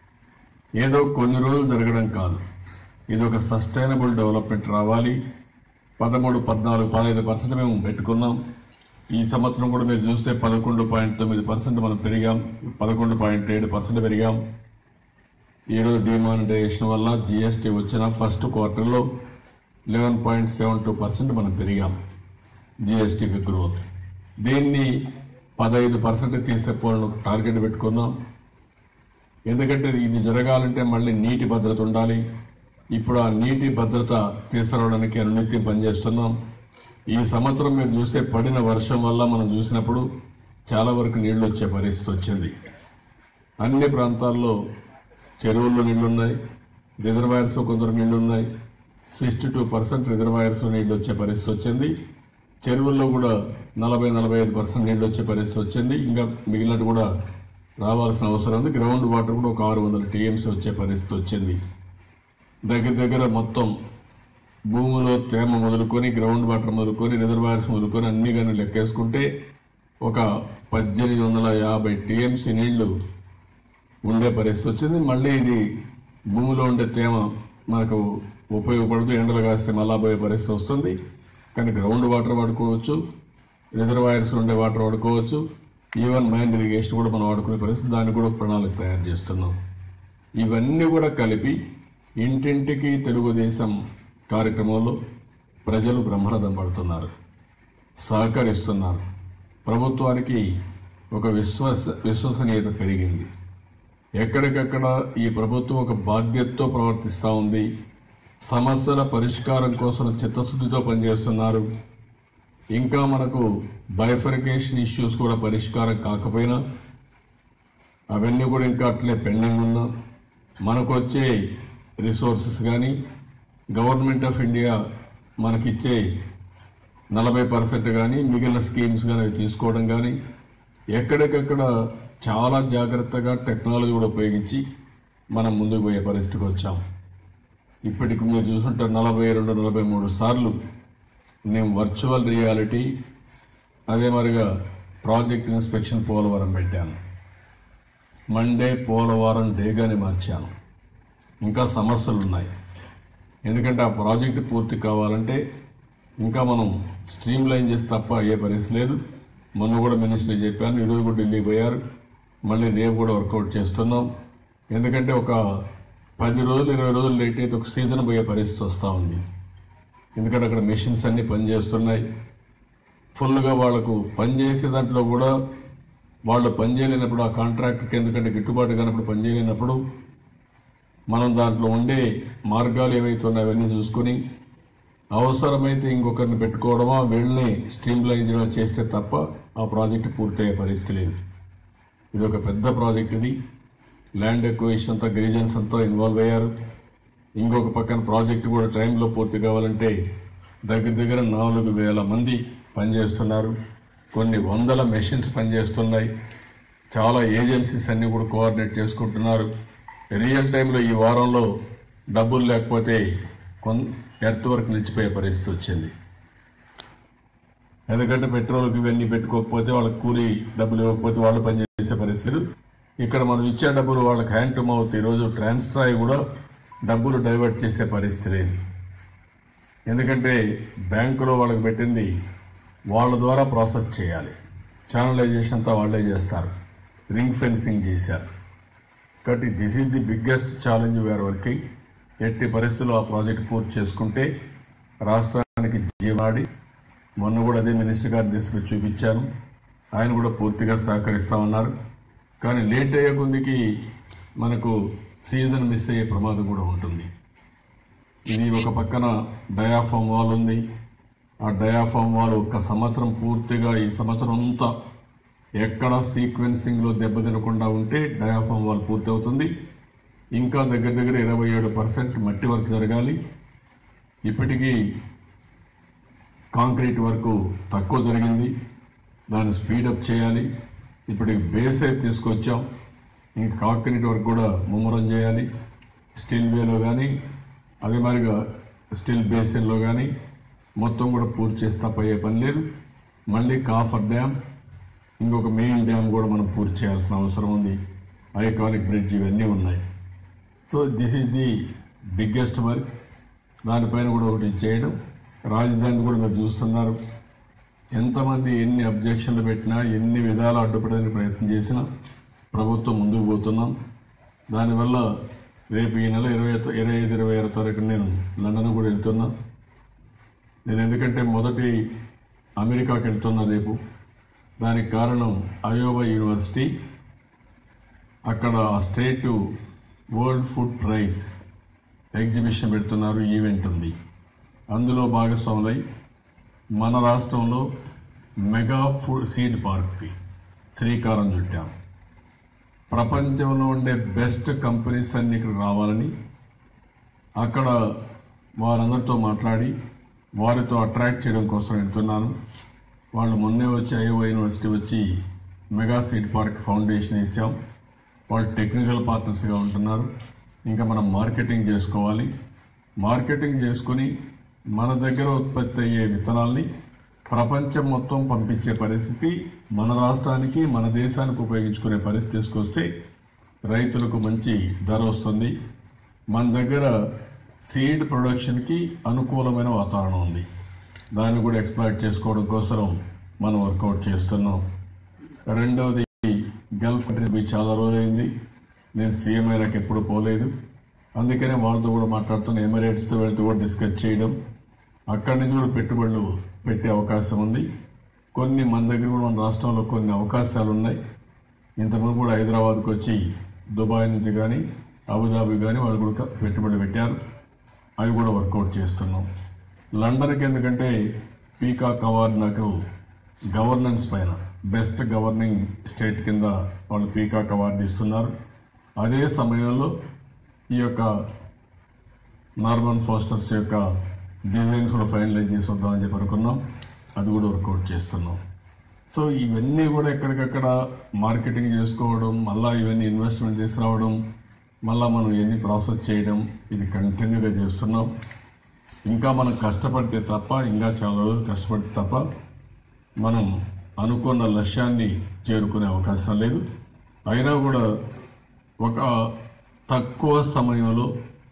ఏదో కొన్ని రోజులు జరగడం కాదు, ఇది ఒక సస్టైనబుల్ డెవలప్మెంట్ రావాలి. పదమూడు పద్నాలుగు పదహైదు పర్సెంట్ మేము పెట్టుకున్నాం. ఈ సంవత్సరం కూడా మీరు చూస్తే పదకొండు పాయింట్ తొమ్మిది పర్సెంట్ మనం పెరిగాం, పదకొండు పాయింట్ ఏడు పర్సెంట్ పెరిగాం. ఈరోజు డిమానిటైజేషన్ వల్ల జిఎస్టీ వచ్చిన ఫస్ట్ క్వార్టర్లో eleven point seven two percent మనం పెరిగాం జిఎస్టీ గ్రోత్. దీన్ని పదహైదు పర్సెంట్ తీసేపోవాలని టార్గెట్ పెట్టుకున్నాం. ఎందుకంటే ఇది జరగాలంటే మళ్ళీ నీటి భద్రత ఉండాలి. ఇప్పుడు ఆ నీటి భద్రత తీసుకురావడానికి అనునిత్యం పనిచేస్తున్నాం. ఈ సంవత్సరం మీరు చూస్తే పడిన వర్షం వల్ల మనం చూసినప్పుడు చాలా వరకు నీళ్లు వచ్చే పరిస్థితి వచ్చింది. అన్ని ప్రాంతాల్లో చెరువుల్లో నీళ్లున్నాయి, రిజర్వాయర్స్ కొందరు నీళ్లున్నాయి. సిక్స్టీ టూ పర్సెంట్ రిజర్వాయర్స్ నీళ్లు వచ్చే పరిస్థితి వచ్చింది. చెరువుల్లో కూడా నలభై నలభై ఐదు పర్సెంట్ నీళ్లు వచ్చే పరిస్థితి వచ్చింది. ఇంకా మిగిలినట్టు కూడా రావాల్సిన అవసరం ఉంది. గ్రౌండ్ వాటర్ కూడా ఒక ఆరు వందల టీఎంసీ వచ్చే పరిస్థితి వచ్చింది. దగ్గర దగ్గర మొత్తం భూమిలో తేమ మొదలుకొని గ్రౌండ్ వాటర్ మొదలుకొని రిజర్వాయర్స్ మొదలుకొని అన్ని కానీ లెక్కేసుకుంటే ఒక పద్దెనిమిది వందల యాభై టీఎంసీ నీళ్లు ఉండే పరిస్థితి వచ్చింది. మళ్ళీ ఇది భూమిలో ఉండే తేమ మనకు ఉపయోగపడుతూ ఎండలు కాస్తే మళ్ళా పోయే పరిస్థితి వస్తుంది. కానీ గ్రౌండ్ వాటర్ వాడుకోవచ్చు, రిజర్వాయర్స్ ఉండే వాటర్ వాడుకోవచ్చు, ఈవెన్ మైన్ ఇరిగేషన్ కూడా మనం వాడుకునే పరిస్థితి. దాన్ని కూడా ప్రణాళిక తయారు చేస్తున్నాం. ఇవన్నీ కూడా కలిపి ఇంటింటికి తెలుగుదేశం కార్యక్రమంలో ప్రజలు బ్రహ్మరథం పడుతున్నారు, సహకరిస్తున్నారు. ప్రభుత్వానికి ఒక విశ్వాస విశ్వసనీయత పెరిగింది. ఎక్కడికక్కడ ఈ ప్రభుత్వం ఒక బాధ్యతతో ప్రవర్తిస్తూ ఉంది. సమస్యల పరిష్కారం కోసం చిత్తశుద్ధితో పనిచేస్తున్నారు. ఇంకా మనకు బైఫర్కేషన్ ఇష్యూస్ కూడా పరిష్కారం కాకపోయినా అవన్నీ కూడా ఇంకా అట్లే పెండింగ్ ఉన్నా మనకు వచ్చే రిసోర్సెస్ కానీ గవర్నమెంట్ ఆఫ్ ఇండియా మనకిచ్చే నలభై పర్సెంట్ కానీ మిగిలిన స్కీమ్స్ కానీ తీసుకోవడం కానీ ఎక్కడికక్కడ చాలా జాగ్రత్తగా టెక్నాలజీ కూడా ఉపయోగించి మనం ముందుకు పోయే పరిస్థితికి వచ్చాం. ఇప్పటికి మీరు చూసుంటారు నలభై రెండు నలభై మూడు సార్లు నేను వర్చువల్ రియాలిటీ అదే మరిగా ప్రాజెక్ట్ ఇన్స్పెక్షన్ పోలవరం పెట్టాను. మండే పోలవరం డేగాని మార్చాను. ఇంకా సమస్యలు ఉన్నాయి. ఎందుకంటే ఆ ప్రాజెక్టు పూర్తి కావాలంటే ఇంకా మనం స్ట్రీమ్ లైన్ చేసి తప్ప అయ్యే పరిస్థితి లేదు. మొన్న కూడా మినిస్టర్ చెప్పాను, ఈరోజు కూడా ఢిల్లీ పోయారు, మళ్ళీ రేపు కూడా వర్కౌట్ చేస్తున్నాం. ఎందుకంటే ఒక పది రోజులు ఇరవై రోజులు లేట్ అయితే ఒక సీజన్ పోయే పరిస్థితి వస్తూ ఉంది. ఎందుకంటే అక్కడ మెషిన్స్ అన్నీ పనిచేస్తున్నాయి. ఫుల్గా వాళ్లకు పనిచేసే దాంట్లో కూడా వాళ్ళు పనిచేయలేనప్పుడు ఆ కాంట్రాక్టర్కి ఎందుకంటే గిట్టుబాటు కానప్పుడు పనిచేయలేనప్పుడు మనం దాంట్లో ఉండే మార్గాలు ఏవైతే ఉన్నాయో అవన్నీ చూసుకుని అవసరమైతే ఇంకొకరిని పెట్టుకోవడమా వీళ్ళని స్ట్రీమ్ లైన్ చేస్తే తప్ప ఆ ప్రాజెక్టు పూర్తయ్యే పరిస్థితి లేదు. ఇది ఒక పెద్ద ప్రాజెక్ట్. ఇది ల్యాండ్ ఎక్విజిషన్ అంతా గిరిజన్స్ అంతా ఇన్వాల్వ్ అయ్యారు. ఇంకొక పక్కన ప్రాజెక్టు కూడా టైంలో పూర్తి కావాలంటే దగ్గర దగ్గర నాలుగు వేల మంది పనిచేస్తున్నారు. కొన్ని వందల మెషిన్స్ పనిచేస్తున్నాయి. చాలా ఏజెన్సీస్ అన్ని కూడా కోఆర్డినేట్ చేసుకుంటున్నారు. రియల్ టైంలో ఈ వారంలో డబ్బులు లేకపోతే కొన్ ఎర్త్ వర్క్ నిలిచిపోయే పరిస్థితి వచ్చింది. ఎందుకంటే పెట్రోల్కి ఇవన్నీ పెట్టుకోకపోతే వాళ్ళకి కూలీ డబ్బులు ఇవ్వకపోతే వాళ్ళు పనిచేసే పరిస్థితులు. ఇక్కడ మనం ఇచ్చే డబ్బులు వాళ్ళకి హ్యాండ్ టు మౌత్. ఈరోజు ట్రాన్స్ట్రాయ్ కూడా డబ్బులు డైవర్ట్ చేసే పరిస్థితి లేదు. ఎందుకంటే బ్యాంకులో వాళ్ళకి పెట్టింది వాళ్ళ ద్వారా ప్రాసెస్ చేయాలి. ఛానలైజేషన్ అంతా వాళ్ళే చేస్తారు. రింగ్ ఫెన్సింగ్ చేశారు. కాబట్టి this is the biggest challenge we're working. ఎట్టి పరిస్థితుల్లో ఆ ప్రాజెక్ట్ పూర్తి చేసుకుంటే రాష్ట్రానికి జీవనాడి. మొన్న కూడా అదే మినిస్టర్ గారి దృష్టికి చూపించాను. ఆయన కూడా పూర్తిగా సహకరిస్తా ఉన్నారు. కానీ లేట్ అయ్యే కొద్దికి మనకు సీజన్ మిస్ అయ్యే ప్రమాదం కూడా ఉంటుంది. ఇది ఒక పక్కన డయాఫామ్ వాల్ ఉంది. ఆ డయాఫామ్ వాల్ ఒక సంవత్సరం పూర్తిగా ఈ సంవత్సరం అంతా ఎక్కడ సీక్వెన్సింగ్లో దెబ్బతినకుండా ఉంటే డయాఫామ్ వాల్ పూర్తి అవుతుంది. ఇంకా దగ్గర దగ్గర ఇరవై ఏడు పర్సెంట్ మట్టి వర్క్ జరగాలి. ఇప్పటికీ కాంక్రీట్ వర్క్ తక్కువ జరిగింది, దాన్ని స్పీడప్ చేయాలి. ఇప్పటికి బేస్ అయితే తీసుకొచ్చాం, ఇంకా కాంక్రీట్ వర్క్ కూడా ముమ్మరం చేయాలి. స్టీల్ వేలో కానీ అదే మాదిరిగా స్టీల్ బేసిన్లో కానీ మొత్తం కూడా పూర్తి చేసి తప్పయ్యే పని లేదు. మళ్ళీ కాఫర్ డ్యామ్, ఇంకొక మెయిన్ డ్యామ్ కూడా మనం పూర్తి చేయాల్సిన అవసరం ఉంది. ఐకానిక్ బ్రిడ్జ్ ఇవన్నీ ఉన్నాయి. So this is the biggest work. దానిపైన కూడా ఒకటి చేయడం. రాజధాని కూడా మీరు చూస్తున్నారు, ఎంతమంది ఎన్ని అబ్జెక్షన్లు పెట్టినా ఎన్ని విధాలు అడ్డుపడడానికి ప్రయత్నం చేసినా ప్రభుత్వం ముందుకు పోతున్నాం. దానివల్ల రేపు ఈ నెల ఇరవై ఇరవై ఐదు ఇరవై ఆరు తారీఖు నేను లండన్ కూడా వెళ్తున్నా. నేను ఎందుకంటే మొదటి అమెరికాకి వెళ్తున్నా రేపు. దానికి కారణం అయోవా యూనివర్సిటీ, అక్కడ ఆ state world food prize exhibition పెడుతున్నారు, ఈవెంట్ ఉంది. అందులో భాగస్వాములై మన రాష్ట్రంలో మెగా ఫుడ్ సీడ్ పార్క్కి శ్రీకారం చుట్టాం. ప్రపంచంలో ఉండే బెస్ట్ కంపెనీస్ అన్ని ఇక్కడ రావాలని అక్కడ వారందరితో మాట్లాడి వారితో అట్రాక్ట్ చేయడం కోసం వెళ్తున్నాను. వాళ్ళు మొన్నే వచ్చి అయోవా యూనివర్సిటీ వచ్చి మెగా సీడ్ పార్క్ ఫౌండేషన్ వేసాం. వాళ్ళు టెక్నికల్ పార్ట్నర్స్గా ఉంటున్నారు. ఇంకా మనం మార్కెటింగ్ చేసుకోవాలి. మార్కెటింగ్ చేసుకుని మన దగ్గర ఉత్పత్తి అయ్యే విత్తనాల్ని ప్రపంచం మొత్తం పంపించే పరిస్థితి, మన రాష్ట్రానికి మన దేశానికి ఉపయోగించుకునే పరిస్థితి తీసుకొస్తే రైతులకు మంచి ధర వస్తుంది. మన దగ్గర సీడ్ ప్రొడక్షన్కి అనుకూలమైన వాతావరణం ఉంది. దాన్ని కూడా ఎక్స్ప్లాయిట్ చేసుకోవడం కోసం మనం వర్కౌట్ చేస్తున్నాం. రెండవది గల్ఫ్ కంట్రీ చాలా రోజులైంది, నేను సీఎం అయినాక ఎప్పుడు పోలేదు. అందుకనే వాళ్ళతో కూడా మాట్లాడుతున్న, ఎమిరేట్స్తో వెళ్తూ కూడా డిస్కస్ చేయడం. అక్కడి నుంచి కూడా పెట్టుబడులు పెట్టే అవకాశం ఉంది. కొన్ని మన దగ్గర కూడా మన రాష్ట్రంలో కొన్ని అవకాశాలు ఉన్నాయి. ఇంతకుముందు కూడా హైదరాబాద్కి వచ్చి దుబాయ్ నుంచి కానీ అబుదాబి కానీ వాళ్ళు కూడా పెట్టుబడులు పెట్టారు. అవి కూడా వర్కౌట్ చేస్తున్నాం. లండన్కి ఎందుకంటే పీకాక్ అవార్డు నాకు గవర్నెన్స్ పైన బెస్ట్ గవర్నింగ్ స్టేట్ కింద వాళ్ళు పీకాక్ అవార్డు ఇస్తున్నారు. అదే సమయంలో ఈ యొక్క నార్మన్ ఫోస్టర్స్ యొక్క డిజైన్స్ కూడా ఫైనలైజ్ చేసి వద్దామని చెప్పి అనుకున్నాం. అది కూడా వర్కౌట్ చేస్తున్నాం. సో ఇవన్నీ కూడా ఎక్కడికక్కడ మార్కెటింగ్ చేసుకోవడం, మళ్ళీ ఇవన్నీ ఇన్వెస్ట్మెంట్ తీసుకురావడం, మళ్ళీ మనం ఇవన్నీ ప్రాసెస్ చేయడం, ఇది కంటిన్యూగా చేస్తున్నాం. ఇంకా మనం కష్టపడితే తప్ప, ఇంకా చాలా రోజులు కష్టపడితే తప్ప మనం అనుకున్న లక్ష్యాన్ని చేరుకునే అవకాశం లేదు. అయినా కూడా ఒక తక్కువ సమయంలో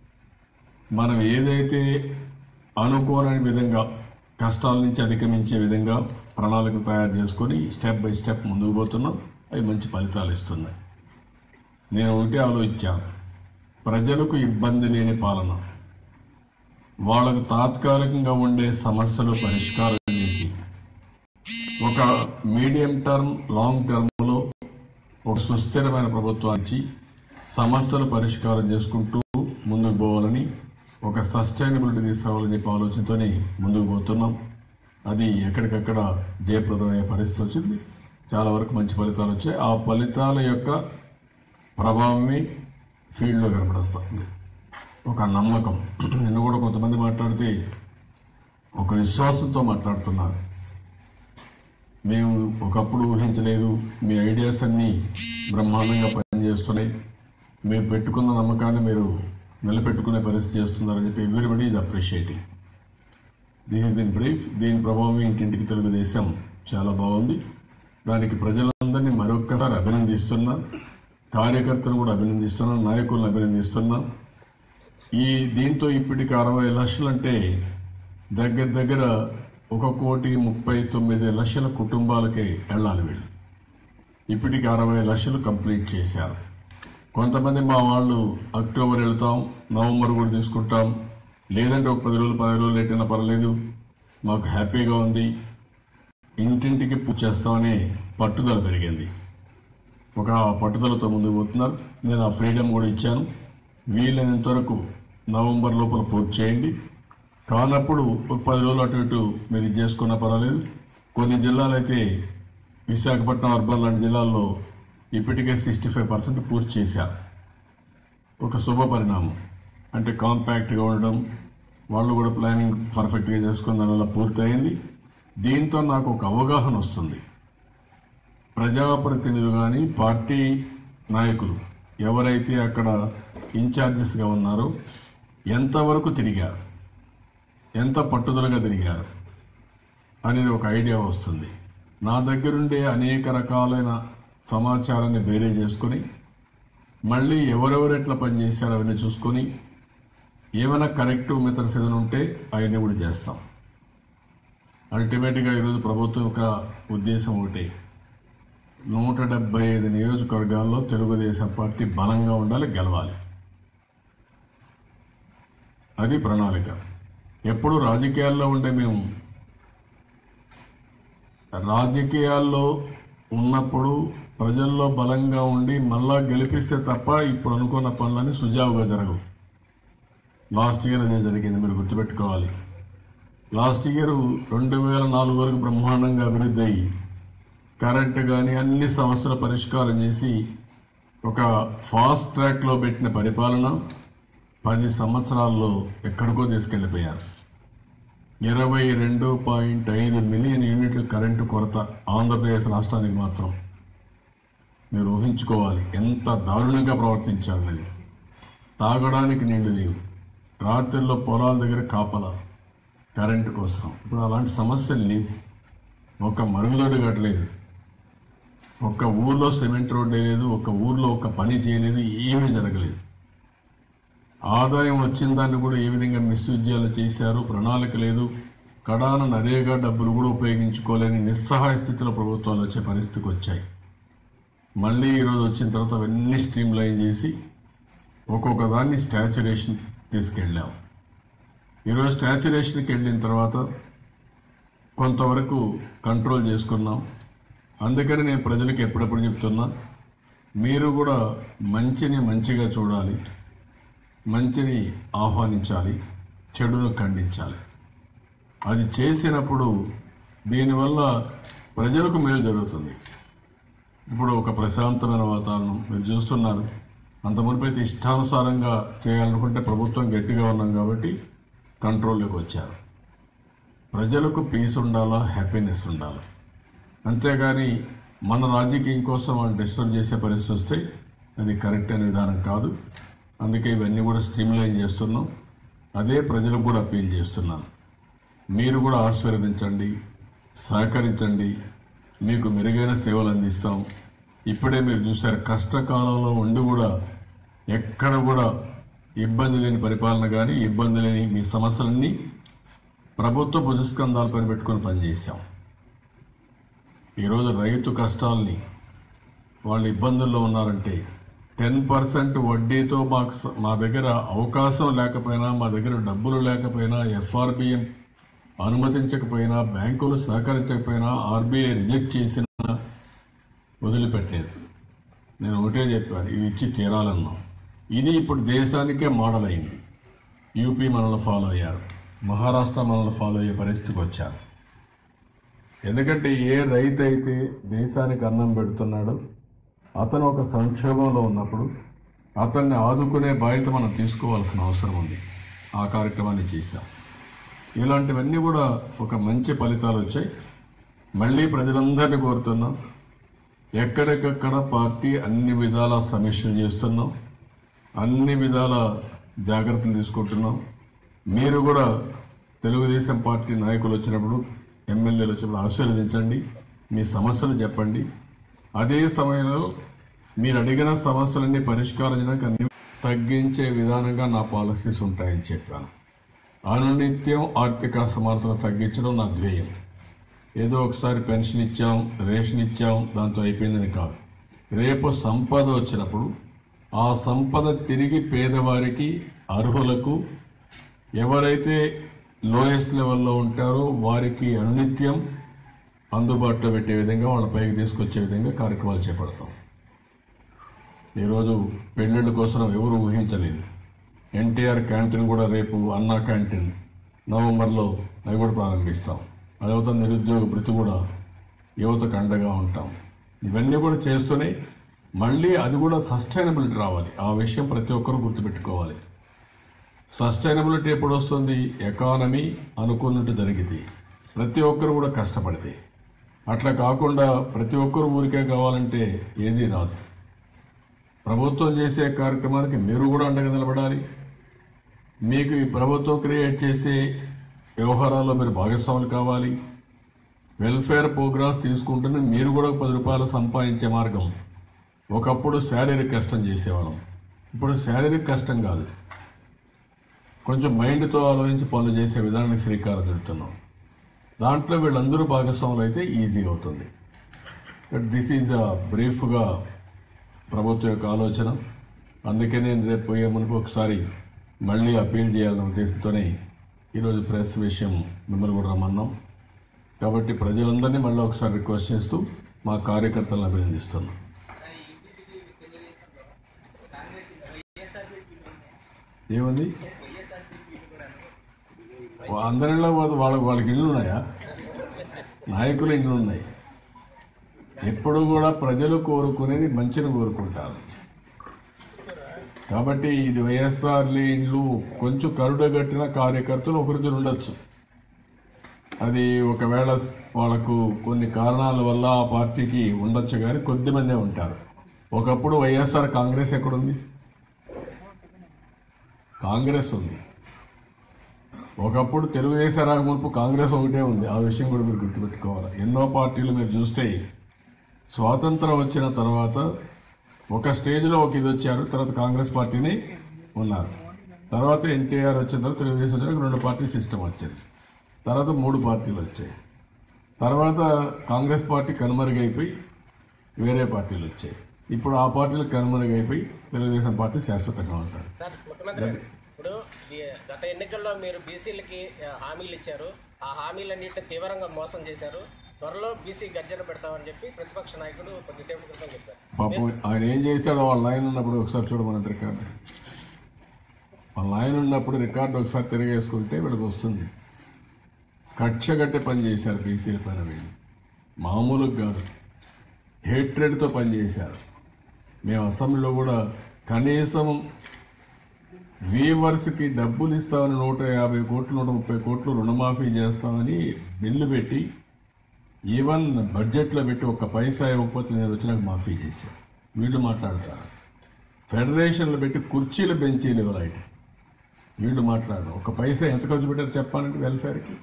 మనం ఏదైతే అనుకోని విధంగా కష్టాల నుంచి అధిగమించే విధంగా ప్రణాళిక తయారు చేసుకొని స్టెప్ బై స్టెప్ ముందుకు పోతున్నాం. అవి మంచి ఫలితాలు ఇస్తున్నాయి. నేను ఒకటి ఆలోచించాను, ప్రజలకు ఇబ్బంది లేని పాలన, వాళ్ళకు తాత్కాలికంగా ఉండే సమస్యలు పరిష్కారం చేసి ఒక మీడియం టర్మ్ లాంగ్ టర్మ్లో ఒక సుస్థిరమైన ప్రభుత్వానికి సమస్యలు పరిష్కారం చేసుకుంటూ ముందుకు పోవాలని, ఒక సస్టైనబిలిటీ తీసుకురావాలని చెప్పి ఆలోచనతోనే ముందుకు పోతున్నాం. అది ఎక్కడికక్కడ జయప్రదమయ్యే పరిస్థితి వచ్చింది. చాలా వరకు మంచి ఫలితాలు వచ్చాయి. ఆ ఫలితాల యొక్క ప్రభావమే ఫీల్డ్లో కనపడుస్తుంది. ఒక నమ్మకం. నిన్న కూడా కొంతమంది మాట్లాడితే ఒక విశ్వాసంతో మాట్లాడుతున్నారు. మేము ఒకప్పుడు ఊహించలేదు, మీ ఐడియాస్ అన్నీ బ్రహ్మాండంగా పనిచేస్తున్నాయి, మేము పెట్టుకున్న నమ్మకాన్ని మీరు నిలబెట్టుకునే పరిస్థితి చేస్తున్నారని చెప్పి everybody is appreciating. This is in brief. దీని ప్రభావం ఇంటింటికి తెలుగుదేశం చాలా బాగుంది. దానికి ప్రజలందరినీ మరొక్కసారి అభినందిస్తున్నా, కార్యకర్తలు కూడా అభినందిస్తున్నా, నాయకులను అభినందిస్తున్నా. ఈ దీంతో ఇప్పటికి అరవై లక్షలు అంటే దగ్గర దగ్గర ఒక కోటి ముప్పై తొమ్మిది లక్షల కుటుంబాలకే వెళ్ళాలి వీళ్ళు. ఇప్పటికి అరవై లక్షలు కంప్లీట్ చేశారు. కొంతమంది మా వాళ్ళు అక్టోబర్ వెళ్తాం, నవంబర్ కూడా తీసుకుంటాం, లేదంటే ఒక పది రోజులు పది రోజులు ఎట్టైనా పర్లేదు, మాకు హ్యాపీగా ఉంది, ఇంటింటికి పూజ చేస్తామనే పట్టుదల పెరిగింది. ఒక పట్టుదలతో ముందుకు పోతున్నారు. నేను ఆ ఫ్రీడమ్ కూడా ఇచ్చాను. వీలైనంత వరకు నవంబర్ లోపల పూర్తి చేయండి. కానప్పుడు ఒక పది రోజులు అటు ఇటు మీరు ఇది చేసుకున్నా పర్వాలేదు. కొన్ని జిల్లాలైతే విశాఖపట్నం, అర్బన్ లాంటి జిల్లాల్లో ఇప్పటికే సిక్స్టీ ఫైవ్ పర్సెంట్ పూర్తి చేశారు. ఒక శుభ పరిణామం. అంటే కాంపాక్ట్గా ఉండడం, వాళ్ళు కూడా ప్లానింగ్ పర్ఫెక్ట్గా చేసుకుని దానివల్ల పూర్తయింది. దీంతో నాకు ఒక అవగాహన వస్తుంది. ప్రజాప్రతినిధులు కానీ పార్టీ నాయకులు ఎవరైతే అక్కడ ఇన్ఛార్జెస్గా ఉన్నారో ఎంతవరకు తిరిగారు, ఎంత పట్టుదలగా తిరిగారు అనేది ఒక ఐడియా వస్తుంది. నా దగ్గరుండే అనేక రకాలైన సమాచారాన్ని బేరే చేసుకుని మళ్ళీ ఎవరెవరు ఎట్లా పనిచేశారో అవన్నీ చూసుకొని ఏమైనా కరెక్టివ్ మెథడ్స్ ఏదైనా ఉంటే అవన్నీ కూడా చేస్తాం. అల్టిమేట్గా ఈరోజు ప్రభుత్వం యొక్క ఉద్దేశం ఒకటి, నూట డెబ్బై ఐదు నియోజకవర్గాల్లో తెలుగుదేశం పార్టీ బలంగా ఉండాలి, గెలవాలి. అది ప్రణాళిక. ఎప్పుడు రాజకీయాల్లో ఉండే మేము రాజకీయాల్లో ఉన్నప్పుడు ప్రజల్లో బలంగా ఉండి మళ్ళా గెలిపిస్తే తప్ప ఇప్పుడు అనుకున్న పనులన్నీ సుజావుగా జరగవు. లాస్ట్ ఇయర్ అదే జరిగింది, మీరు గుర్తుపెట్టుకోవాలి. లాస్ట్ ఇయర్ రెండు వేల నాలుగు వరకు బ్రహ్మాండంగా అభివృద్ధి అయ్యి కరెంట్ కానీ అన్ని సమస్యల పరిష్కారం చేసి ఒక ఫాస్ట్ ట్రాక్లో పెట్టిన పరిపాలన పది సంవత్సరాల్లో ఎక్కడికో తీసుకెళ్లిపోయారు. ఇరవై రెండు పాయింట్ ఐదు మిలియన్ యూనిట్లు కరెంటు కొరత ఆంధ్రప్రదేశ్ రాష్ట్రానికి మాత్రం. మీరు ఊహించుకోవాలి ఎంత దారుణంగా ప్రవర్తించాలని. తాగడానికి నీళ్లు లేవు, రాత్రుల్లో పొలాల దగ్గర కాపలా కరెంటు కోసం. ఇప్పుడు అలాంటి సమస్యలు లేవు. ఒక మరుగుదొడ్డి కట్టలేదు, ఒక్క ఊర్లో సిమెంట్ రోడ్డు లేదు, ఒక ఊర్లో ఒక పని చేయలేదు, ఏమీ జరగలేదు. ఆదాయం వచ్చిన దాన్ని కూడా ఏ విధంగా మిస్యూజ్ చేశారు, ప్రణాళిక లేదు. కడాన నరేగా డబ్బులు కూడా ఉపయోగించుకోలేని నిస్సహాయ స్థితిలో ప్రభుత్వాలు వచ్చే పరిస్థితికి వచ్చాయి. మళ్ళీ ఈరోజు వచ్చిన తర్వాత అవన్నీ స్ట్రీమ్ లైన్ చేసి ఒక్కొక్క దాన్ని స్టాచ్యురేషన్ తీసుకెళ్ళాం. ఈరోజు స్టాచ్యురేషన్కి వెళ్ళిన తర్వాత కొంతవరకు కంట్రోల్ చేసుకున్నాం. అందుకని నేను ప్రజలకు ఎప్పుడెప్పుడు చెప్తున్నా, మీరు కూడా మంచిని మంచిగా చూడాలి, మంచిని ఆహ్వానించాలి, చెడును ఖండించాలి. అది చేసినప్పుడు దీనివల్ల ప్రజలకు మేలు జరుగుతుంది. ఇప్పుడు ఒక ప్రశాంతమైన వాతావరణం మీరు చూస్తున్నారు. అంత మునిపైతే ఇష్టానుసారంగా చేయాలనుకుంటే ప్రభుత్వం గట్టిగా ఉన్నాం కాబట్టి కంట్రోల్లోకి వచ్చారు. ప్రజలకు పీస్ ఉండాలా, హ్యాపీనెస్ ఉండాలి. అంతేగాని మన రాజకీయం కోసం వాళ్ళు డిస్టర్బ్ చేసే పరిస్థితి వస్తే అది కరెక్ట్ అనే విధానం కాదు. అందుకే ఇవన్నీ కూడా స్ట్రీమ్లైన్ చేస్తున్నాం. అదే ప్రజలకు కూడా అప్పీల్ చేస్తున్నాను. మీరు కూడా ఆశీర్వదించండి, సహకరించండి, మీకు మెరుగైన సేవలు అందిస్తాం. ఇప్పుడే మీరు చూశారు, కష్టకాలంలో ఉండి కూడా ఎక్కడ కూడా ఇబ్బంది లేని పరిపాలన కానీ ఇబ్బంది లేని మీ సమస్యలన్నీ ప్రభుత్వ భుజస్కంధాల పైన పెట్టుకుని పనిచేశాం. ఈరోజు రైతు కష్టాలని వాళ్ళు ఇబ్బందుల్లో ఉన్నారంటే టెన్ పర్సెంట్ వడ్డీతో మాకు మా దగ్గర అవకాశం లేకపోయినా, మా దగ్గర డబ్బులు లేకపోయినా, ఎఫ్ఆర్బిఎం అనుమతించకపోయినా, బ్యాంకులు సహకరించకపోయినా, ఆర్బీఐ రిజెక్ట్ చేసినా వదిలిపెట్టలేదు. నేను ఒకటే చెప్పాను, ఇది ఇచ్చి తీరాలన్నాం. ఇది ఇప్పుడు దేశానికే మోడల్ అయింది. యూపీ మనల్ని ఫాలో అయ్యారు, మహారాష్ట్ర మనల్ని ఫాలో అయ్యే పరిస్థితికి వచ్చారు. ఎందుకంటే ఏ రైతు అయితే దేశానికి అన్నం పెడుతున్నాడో అతను ఒక సంక్షోభంలో ఉన్నప్పుడు అతన్ని ఆదుకునే బాధ్యత మనం తీసుకోవాల్సిన అవసరం ఉంది. ఆ కార్యక్రమాన్ని చేశాం. ఇలాంటివన్నీ కూడా ఒక మంచి ఫలితాలు వచ్చాయి. మళ్ళీ ప్రజలందరినీ కోరుతున్నాం, ఎక్కడికక్కడ పార్టీ అన్ని విధాల సమీక్షలు చేస్తున్నాం, అన్ని విధాల జాగ్రత్తలు తీసుకుంటున్నాం. మీరు కూడా తెలుగుదేశం పార్టీ నాయకులు వచ్చినప్పుడు, ఎమ్మెల్యేలు వచ్చినప్పుడు ఆశీర్వదించండి, మీ సమస్యలు చెప్పండి. అదే సమయంలో మీరు అడిగిన సమస్యలన్నీ పరిష్కారం చేయడానికి అన్ని తగ్గించే విధానంగా నా పాలసీస్ ఉంటాయని చెప్పాను. అనునిత్యం ఆర్థిక అసమానతను తగ్గించడం నా ధ్యేయం. ఏదో ఒకసారి పెన్షన్ ఇచ్చాం, రేషన్ ఇచ్చాం, దాంతో అయిపోయిందని కాదు. రేపు సంపద వచ్చినప్పుడు ఆ సంపద తిరిగి పేదవారికి, అర్హులకు, ఎవరైతే లోయెస్ట్ లెవెల్లో ఉంటారో వారికి అనునిత్యం అందుబాటులో పెట్టే విధంగా వాళ్ళ పైకి తీసుకొచ్చే విధంగా కార్యక్రమాలు చేపడతాం. ఈరోజు పెళ్ళిళ్ళ కోసం ఎవరు ఊహించలేదు. ఎన్టీఆర్ క్యాంటీన్ కూడా రేపు అన్నా క్యాంటీన్ నవంబర్లో అవి కూడా ప్రారంభిస్తాం. అదేవిధంగా నిరుద్యోగ భృతి కూడా యువతకు అండగా ఉంటాం. ఇవన్నీ కూడా చేస్తూనే మళ్ళీ అది కూడా సస్టైనబిలిటీ రావాలి. ఆ విషయం ప్రతి ఒక్కరూ గుర్తుపెట్టుకోవాలి. సస్టైనబిలిటీ ఎప్పుడు వస్తుంది? ఎకానమీ అనుకున్నట్టు జరిగితే, ప్రతి ఒక్కరు కూడా కష్టపడితే. అట్లా కాకుండా ప్రతి ఒక్కరు ఊరికే కావాలంటే ఏదీ రాదు. ప్రభుత్వం చేసే కార్యక్రమానికి మీరు కూడా అండగా నిలబడాలి. మీకు ఈ ప్రభుత్వం క్రియేట్ చేసే వ్యవహారాల్లో మీరు భాగస్వాములు కావాలి. వెల్ఫేర్ ప్రోగ్రామ్స్ తీసుకుంటూనే మీరు కూడా పది రూపాయలు సంపాదించే మార్గం. ఒకప్పుడు శారీరక కష్టం చేసేవాళ్ళం, ఇప్పుడు శారీరక కష్టం కాదు, కొంచెం మైండ్తో ఆలోచించి పనులు చేసే విధానానికి శ్రీకారం చుడుతున్నాం. దాంట్లో వీళ్ళందరూ భాగస్వాములు అయితే ఈజీ అవుతుంది. బట్ దిస్ ఈజ్ అ బ్రీఫ్గా ప్రభుత్వం యొక్క ఆలోచన. అందుకే నేను రేపు పోయే మునుపు ఒకసారి మళ్ళీ అపీల్ చేయాలనే ఉద్దేశంతోనే ఈరోజు ప్రెస్ విషయం మిమ్మల్ని కూడా రమ్మన్నాం. కాబట్టి ప్రజలందరినీ మళ్ళీ ఒకసారి రిక్వెస్ట్ చేస్తూ మా కార్యకర్తలను అభినందిస్తున్నాం. ఏముంది అందరిలో వాళ్ళకి వాళ్ళకి ఇళ్ళు ఉన్నాయా? నాయకులు ఇళ్ళు ఉన్నాయి. ఎప్పుడు కూడా ప్రజలు కోరుకునేది మంచిని కోరుకుంటారు. కాబట్టి ఇది వైఎస్ఆర్ ఇండ్లు కొంచెం కరుడగట్టిన కార్యకర్తలు ఒకరిద్దరు ఉండొచ్చు. అది ఒకవేళ వాళ్ళకు కొన్ని కారణాల వల్ల ఆ పార్టీకి ఉండొచ్చు, కానీ కొద్దిమందే ఉంటారు. ఒకప్పుడు వైఎస్ఆర్ కాంగ్రెస్ ఎక్కడుంది? కాంగ్రెస్ ఉంది. ఒకప్పుడు తెలుగుదేశం రాకమునుపు కాంగ్రెస్ ఒకటే ఉంది. ఆ విషయం కూడా మీరు గుర్తుపెట్టుకోవాలి. ఎన్నో పార్టీలు మీరు చూస్తే స్వాతంత్రం వచ్చిన తర్వాత ఒక స్టేజ్లో ఒక ఇది వచ్చారు, తర్వాత కాంగ్రెస్ పార్టీని ఉన్నారు. తర్వాత ఎన్టీఆర్ వచ్చిన తర్వాత తెలుగుదేశం వచ్చిన రెండు పార్టీ సిస్టమ్ వచ్చింది. తర్వాత మూడు పార్టీలు వచ్చాయి. తర్వాత కాంగ్రెస్ పార్టీ కనుమరుగైపోయి వేరే పార్టీలు వచ్చాయి. ఇప్పుడు ఆ పార్టీలు కనుమరుగైపోయి తెలుగుదేశం పార్టీ శాశ్వతంగా ఉంటారు. ఇప్పుడు గత ఎన్నికల్లో మీరు బీసీలకి హామీలు ఇచ్చారు. ఆ హామీలన్నింటినీ తీవ్రంగా మోసం చేశారు. త్వరలో బీసీ గర్జన పెడతామని చెప్పి ప్రతిపక్ష నాయకుడు కొద్దిసేపు క్రితం చెప్పారు. పాపం ఆయన ఏం చేశాడో వాళ్ళ నాయన ఉన్నప్పుడు ఒకసారి చూడమన్నట్టు రికార్డు. వాళ్ళ నాయన ఉన్నప్పుడు రికార్డు ఒకసారి తిరిగేసుకుంటే వీళ్ళకి వస్తుంది. కక్షగట్టే పని చేశారు బీసీల పైన. వీళ్ళు మామూలుగా కాదు, హేట్రెడ్తో పనిచేశారు. మేము అసెంబ్లీలో కూడా కనీసం వీవర్స్కి డబ్బులు ఇస్తామని నూట యాభై కోట్లు నూట ముప్పై కోట్లు రుణమాఫీ చేస్తామని బిల్లు పెట్టి ఈవెన్ బడ్జెట్లో పెట్టి ఒక్క పైసా ఇవ్వకపోతే నేను వచ్చినాక మాఫీ చేశాను. వీళ్ళు మాట్లాడతారు. ఫెడరేషన్లు పెట్టి కుర్చీలు బెంచీలు ఇవ్వాలి. వీళ్ళు మాట్లాడరు. ఒక పైసా ఎంత ఖర్చు పెట్టారు చెప్పాలంటే వెల్ఫేర్కి.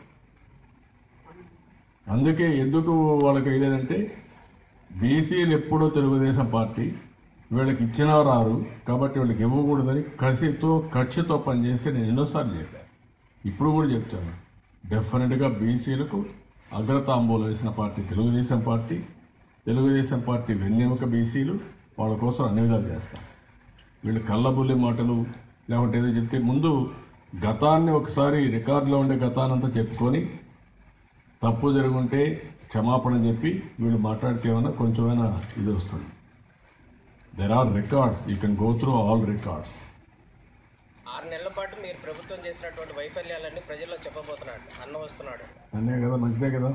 అందుకే ఎందుకు వాళ్ళకి లేదంటే బీసీలు ఎప్పుడూ తెలుగుదేశం పార్టీ వీళ్ళకి ఇచ్చినా రారు, కాబట్టి వీళ్ళకి ఇవ్వకూడదని కసితో కక్షతో పనిచేస్తే నేను ఎన్నోసార్లు చెప్పాను, ఇప్పుడు కూడా చెప్తాను. డెఫినెట్గా బీసీలకు అగ్రతాంబూలు వేసిన party Telugu Desam party. Telugu Desam party వెన్నెముక బీసీలు. వాళ్ళ కోసం అన్ని విధాలు చేస్తాం. వీళ్ళు కళ్ళబుల్లి మాటలు లేకుంటే ఏదో చెప్తే ముందు గతాన్ని ఒకసారి రికార్డులో ఉండే గతానంతా చెప్పుకొని తప్పు జరుగుంటే క్షమాపణ చెప్పి వీళ్ళు మాట్లాడితే ఏమైనా కొంచెమైనా ఇది వస్తుంది. There are records, you can go through all records. ఆరు నెలల పాటు మీరు ప్రభుత్వం చేసినటువంటి వైఫల్యాలన్నీ ప్రజల్లో చెప్పబోతున్నాడు, అన్న వస్తున్నాడు. అనే కదా, మంచిదే కదా.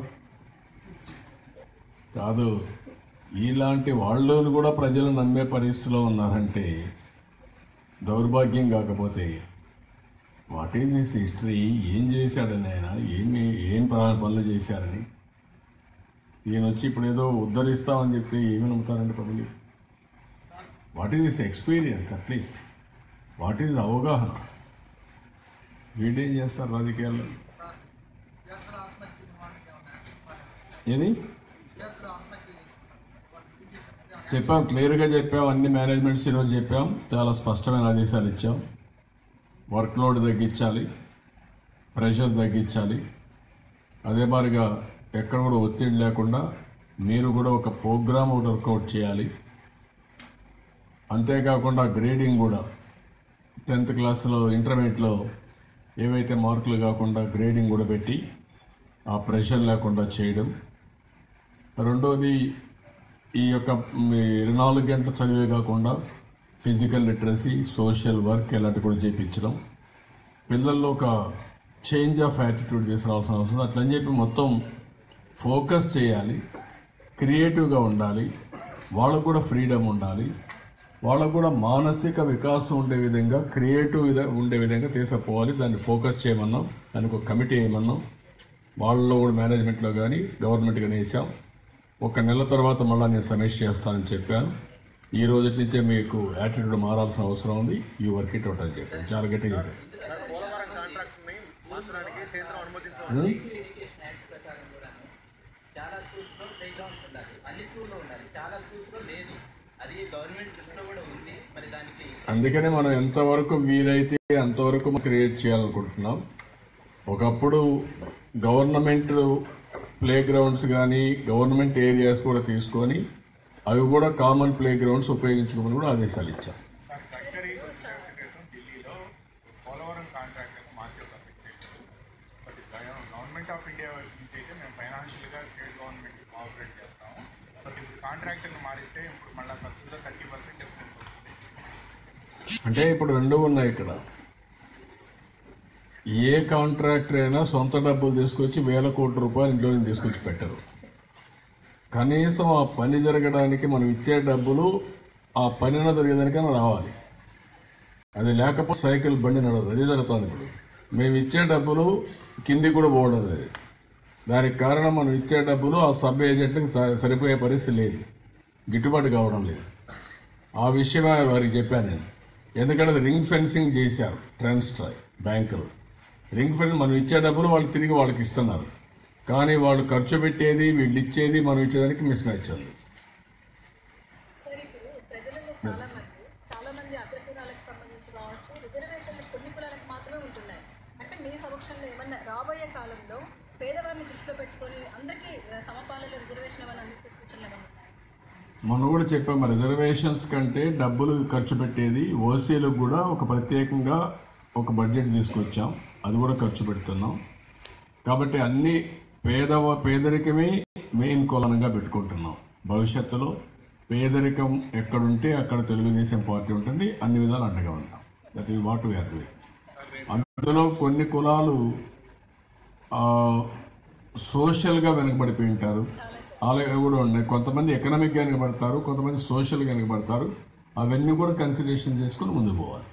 కాదు, ఇలాంటి వాళ్ళు కూడా ప్రజలు నమ్మే పరిస్థితిలో ఉన్నారంటే దౌర్భాగ్యం. కాకపోతే వాట్ ఈజ్ దిస్ హిస్టరీ? ఏం చేశాడని ఆయన, ఏమి ఏం పనులు చేశారని ఈయన వచ్చి ఇప్పుడు ఏదో ఉద్ధరిస్తామని చెప్తే ఏమి నమ్ముతారండి public? What is this experience? At least what is అవగాహన? వీడేం చేస్తారు రాజకీయాల్లో? ఏది చెప్పాం, క్లియర్గా చెప్పాం. అన్ని మేనేజ్మెంట్స్ ఈరోజు చెప్పాం. చాలా స్పష్టమైన ఆదేశాలు ఇచ్చాం. వర్క్ లోడ్ తగ్గించాలి, ప్రెషర్ తగ్గించాలి. అదే మాదిరిగా ఎక్కడ కూడా ఒత్తిడి లేకుండా మీరు కూడా ఒక ప్రోగ్రామ్ ఒకటి వర్కౌట్ చేయాలి. అంతేకాకుండా గ్రేడింగ్ కూడా టెన్త్ క్లాస్లో ఇంటర్మీడియట్లో ఏవైతే మార్కులు కాకుండా గ్రేడింగ్ కూడా పెట్టి ఆ ప్రెషర్ లేకుండా చేయడం. రెండోది, ఈ యొక్క ఇరవై నాలుగు గంటల చదివే కాకుండా ఫిజికల్ లిటరసీ, సోషల్ వర్క్ ఇలాంటి కూడా చేయించడం, పిల్లల్లో ఒక చేంజ్ ఆఫ్ యాటిట్యూడ్ తీసుకురావాల్సిన అవసరం. అట్లని చెప్పి మొత్తం ఫోకస్ చేయాలి, క్రియేటివ్గా ఉండాలి, వాళ్ళకు కూడా ఫ్రీడమ్ ఉండాలి, వాళ్ళకు కూడా మానసిక వికాసం ఉండే విధంగా క్రియేటివ్ ఉండే విధంగా తీసుకుపోవాలి. దాన్ని ఫోకస్ చేయమన్నాం, దానికి ఒక కమిటీ వేయమన్నాం. వాళ్ళలో కూడా మేనేజ్మెంట్లో కానీ గవర్నమెంట్ కానీ వేసాం. ఒక నెల తర్వాత మళ్ళీ నేను సమీక్ష చేస్తానని చెప్పాను. ఈ రోజు నుంచే మీకు యాటిట్యూడ్ మారాల్సిన అవసరం ఉంది, ఈ వర్క్ ఇట్ అవుట్ అని చెప్పాను. చాలా గట్టిగా చాలా స్కూల్స్ లో ప్లే గ్రౌండ్స్ ఉండాలి, అన్ని స్కూల్లో ఉండాలి, చాలా స్కూల్స్ లో లేదు. అది గవర్నమెంట్ దృష్టిలో కూడా ఉంది. మరి దానికి అందుకనే మనం ఎంతవరకు వీలైతే అంతవరకు క్రియేట్ చేయాలనుకుంటున్నాం. ఒకప్పుడు గవర్నమెంట్ ప్లే గ్రౌండ్స్ కానీ గవర్నమెంట్ ఏరియాస్ కూడా తీసుకొని అవి కూడా కామన్ ప్లే గ్రౌండ్స్ ఉపయోగించుకోమని కూడా ఆదేశాలు ఇచ్చాం. పోలవరం కాంట్రాక్టర్ మార్చే ప్రసక్తి గవర్నమెంట్ ఆఫ్ ఇండియా నుంచి అయితే మేము ఫైనాన్షియల్గా స్టేట్ గవర్నమెంట్ కోఆపరేట్ చేస్తాము. బట్ ఇప్పుడు కాంట్రాక్టర్ని మారిస్తే ఇప్పుడు మళ్ళీ ఖర్చులో థర్టీ పర్సెంట్ డిఫరెన్స్ వస్తుంది. అంటే ఇప్పుడు రెండు ఉన్నాయి ఇక్కడ. ఏ కాంట్రాక్టర్ అయినా సొంత డబ్బులు తీసుకొచ్చి వేల కోట్ల రూపాయలు ఇంట్లో నుంచి తీసుకొచ్చి పెట్టరు. కనీసం ఆ పని జరగడానికి మనం ఇచ్చే డబ్బులు ఆ పనిన జరిగేదానికైనా రావాలి. అది లేకపోతే సైకిల్ బండి నడవదు. అది జరుగుతుంది. ఇప్పుడు మేము ఇచ్చే డబ్బులు కిందికి కూడా పోవడం లేదు. దానికి కారణం మనం ఇచ్చే డబ్బులు ఆ సబ్ ఏజెంట్లకు సరిపోయే పరిస్థితి లేదు, గిట్టుబాటు కావడం లేదు. ఆ విషయమే వారికి చెప్పాను నేను. ఎందుకంటే అది రింగ్ ఫెన్సింగ్ చేశారు ట్రాన్స్ట్రై బ్యాంకులు. రింగ్ ఫెన్స్ మనం ఇచ్చే డబ్బులు వాళ్ళు తిరిగి వాళ్ళకి ఇస్తున్నారు, కానీ వాళ్ళు ఖర్చు పెట్టేది వీళ్ళు ఇచ్చేది మనం ఇచ్చేదానికి మిస్ మ్యాచ్ ఉంది. రాబోయే కాలంలో పేదవారిని దృష్టిలో పెట్టుకొని అందరికీ సమపాలలో రిజర్వేషన్ ఇవ్వాలని సూచనలు మనం కూడా చెప్పాము. రిజర్వేషన్స్ కంటే డబ్బులు ఖర్చు పెట్టేది ఓసీలకు కూడా ఒక ప్రత్యేకంగా ఒక బడ్జెట్ తీసుకొచ్చాం, అది కూడా ఖర్చు పెడుతున్నాం. కాబట్టి అన్ని పేదవ పేదరికమే మెయిన్ కొలనంగా పెట్టుకుంటున్నాం. భవిష్యత్తులో పేదరికం ఎక్కడుంటే అక్కడ తెలుగుదేశం పార్టీ ఉంటుంది, అన్ని విధాలు అండగా ఉంటాం. That is what we're doing. అందులో కొన్ని కులాలు సోషల్గా వెనకబడిపోయి ఉంటారు, అలాగే కూడా ఉన్నాయి. కొంతమంది ఎకనామిక్గా వెనకబడతారు, కొంతమంది సోషల్గా వెనకబడతారు. అవన్నీ కూడా కన్సిడరేషన్ చేసుకుని ముందుకు పోవాలి.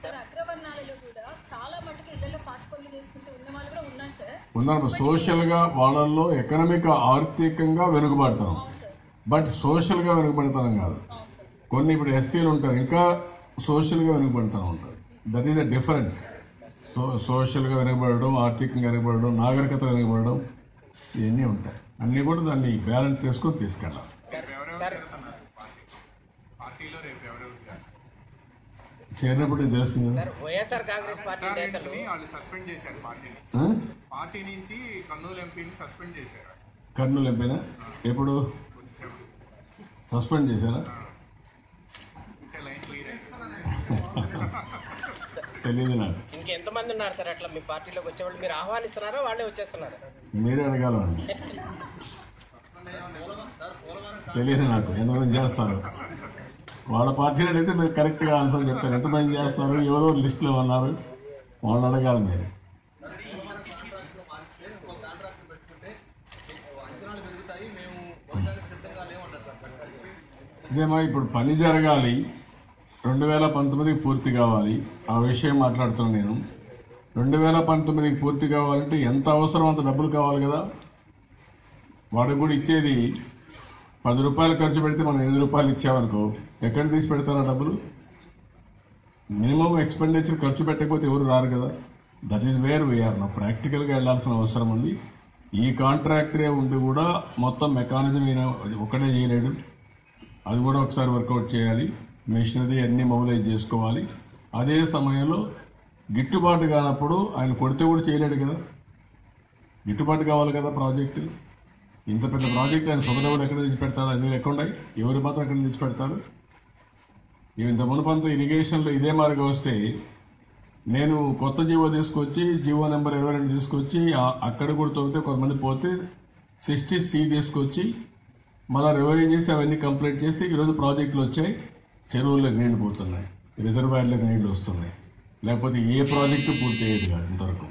ఉన్నారు సోషల్గా వాళ్ళల్లో ఎకనామిక్ ఆర్థికంగా వెనుకబడతాం, బట్ సోషల్గా వెనుకబడతాం కాదు. కొన్ని ఇప్పుడు ఎస్సీలు ఉంటారు, ఇంకా సోషల్గా వెనుకబడతా ఉంటారు. That is the difference. So సోషల్గా వెనుకబడడం, ఆర్థికంగా వెనుకబడడం, నాగరికత వెనుకబడడం, ఇవన్నీ ఉంటాయి. అన్నీ కూడా దాన్ని బ్యాలెన్స్ చేసుకొని తీసుకెళ్ళాలి. చేరినప్పుడు తెలుస్తుంది. వైఎస్ఆర్ కాంగ్రెస్ పార్టీ నేతలు వాళ్ళు సస్పెండ్ చేశారు పార్టీని. పార్టీ నుంచి కర్నూలు ఎంపీని సస్పెండ్ చేశారు. కర్నూలు ఎంపీనా? ఎప్పుడు సస్పెండ్ చేశారా? తెలియదు నాకు. ఇంకెంతమంది ఉన్నారు సార్ అట్లా మీ పార్టీలోకి వచ్చేవాళ్ళు? మీరు ఆహ్వానిస్తున్నారా, వాళ్ళే వచ్చేస్తున్నారా? మీరే అడగాలండి. తెలియదు నాకు ఎంతమంది చేస్తారు. వాళ్ళ పార్టీలో అయితే మీరు కరెక్ట్గా ఆన్సర్ చెప్తారు. ఎంతమంది చేస్తారు, ఎవరో లిస్టులో ఉన్నారు, వాళ్ళు అడగాలి మీరు. ఇదేమో ఇప్పుడు పని జరగాలి, రెండు వేల పంతొమ్మిదికి పూర్తి కావాలి. ఆ విషయం మాట్లాడుతున్నాను నేను. రెండు వేల పంతొమ్మిదికి పూర్తి కావాలంటే ఎంత అవసరం అంత డబ్బులు కావాలి కదా. వాడికి కూడా ఇచ్చేది పది రూపాయలు ఖర్చు పెడితే మనం ఎనిమిది రూపాయలు ఇచ్చామనుకో, ఎక్కడ తీసి పెడతారా డబ్బులు? మినిమం ఎక్స్పెండిచర్ ఖర్చు పెట్టకపోతే ఎవరు రారు కదా. దట్ ఈస్ వేర్ వీఆర్ నా ప్రాక్టికల్గా వెళ్లాల్సిన అవసరం ఉంది. ఈ కాంట్రాక్టరే ఉండి కూడా మొత్తం మెకానిజం ఒకటే చేయలేడు, అది కూడా ఒకసారి వర్కౌట్ చేయాలి. మిషనరీ అన్ని మొబిలైజ్ చేసుకోవాలి. అదే సమయంలో గిట్టుబాటు కానప్పుడు ఆయన కొడితే కూడా చేయలేడు కదా. గిట్టుబాటు కావాలి కదా ప్రాజెక్టు. ఇంత పెద్ద ప్రాజెక్టు ఆయన సొంత ఎక్కడ తెచ్చి పెడతారు? అన్ని ఎక్కడున్నాయి, ఎవరి మాత్రం ఎక్కడ తెచ్చి పెడతారు? ఇంత మునుపంత ఇరిగేషన్లో ఇదే మార్గం వస్తే నేను కొత్త జీవో తీసుకొచ్చి జీవో నెంబర్ ఇరవై రెండు తీసుకొచ్చి అక్కడ కూడా తొగితే కొంతమంది పోతే సిక్స్టీ సి తీసుకొచ్చి మళ్ళీ రివైవ్ చేసి అవన్నీ కంప్లీట్ చేసి ఈరోజు ప్రాజెక్టులు వచ్చాయి, చెరువుల్లో నీళ్ళు పోతున్నాయి. రిజర్వాయర్లకు నీళ్లు వస్తున్నాయి, లేకపోతే ఏ ప్రాజెక్టు పూర్తి అయ్యేది కాదు ఇంతవరకు.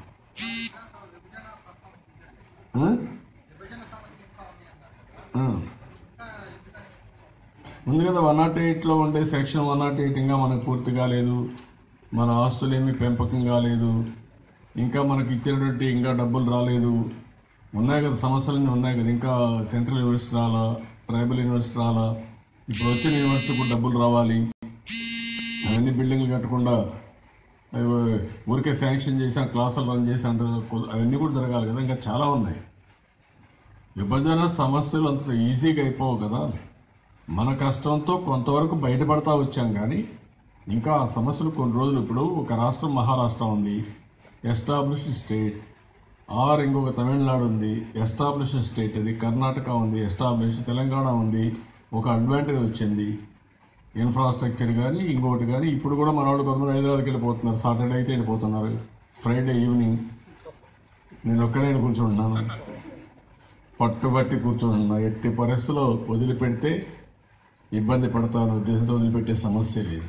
ఉంది కదా వన్ నాట్ ఎయిట్లో ఉండే సెక్షన్ వన్ నాట్ ఎయిట్ ఇంకా మనకు పూర్తి కాలేదు, మన ఆస్తులేమీ పెంపకం కాలేదు, ఇంకా మనకి ఇచ్చినటువంటి ఇంకా డబ్బులు రాలేదు, ఉన్నాయి కదా సమస్యలన్నీ ఉన్నాయి కదా. ఇంకా సెంట్రల్ యూనివర్సిటీ రాలా, ట్రైబల్ యూనివర్సిటీ రాలా, ఇప్పుడు వచ్చిన యూనివర్సిటీ కూడా డబ్బులు రావాలి. అవన్నీ బిల్డింగ్లు కట్టకుండా ఊరికే శాంక్షన్ చేసాం, క్లాసులు రన్ చేసాం, అవన్నీ కూడా జరగాలి కదా. ఇంకా చాలా ఉన్నాయి. విభజన సమస్యలు అంత ఈజీగా అయిపోవు కదా. మన కష్టంతో కొంతవరకు బయటపడతా వచ్చాం, కానీ ఇంకా ఆ సమస్యలు కొన్ని రోజులు. ఇప్పుడు ఒక రాష్ట్రం మహారాష్ట్ర ఉంది, ఎస్టాబ్లిష్డ్ స్టేట్, ఆర్ ఇంకొక తమిళనాడు ఉంది, ఎస్టాబ్లిష్డ్ స్టేట్, అది కర్ణాటక ఉంది, ఎస్టాబ్లిష్డ్ తెలంగాణ ఉంది. ఒక అడ్వాంటేజ్ వచ్చింది ఇన్ఫ్రాస్ట్రక్చర్ కానీ ఇంకోటి కానీ. ఇప్పుడు కూడా మన వాళ్ళు కొంతమంది హైదరాబాద్కి వెళ్ళిపోతున్నారు, సాటర్డే అయితే వెళ్ళిపోతున్నారు, ఫ్రైడే ఈవినింగ్. నేను ఒక్కడే కూర్చుంటున్నాను, పట్టుబట్టి కూర్చుంటున్నా. ఎట్టి పరిస్థితుల్లో వదిలిపెడితే ఇబ్బంది పడతాను ఉద్దేశంతో వదిలిపెట్టే సమస్య లేదు.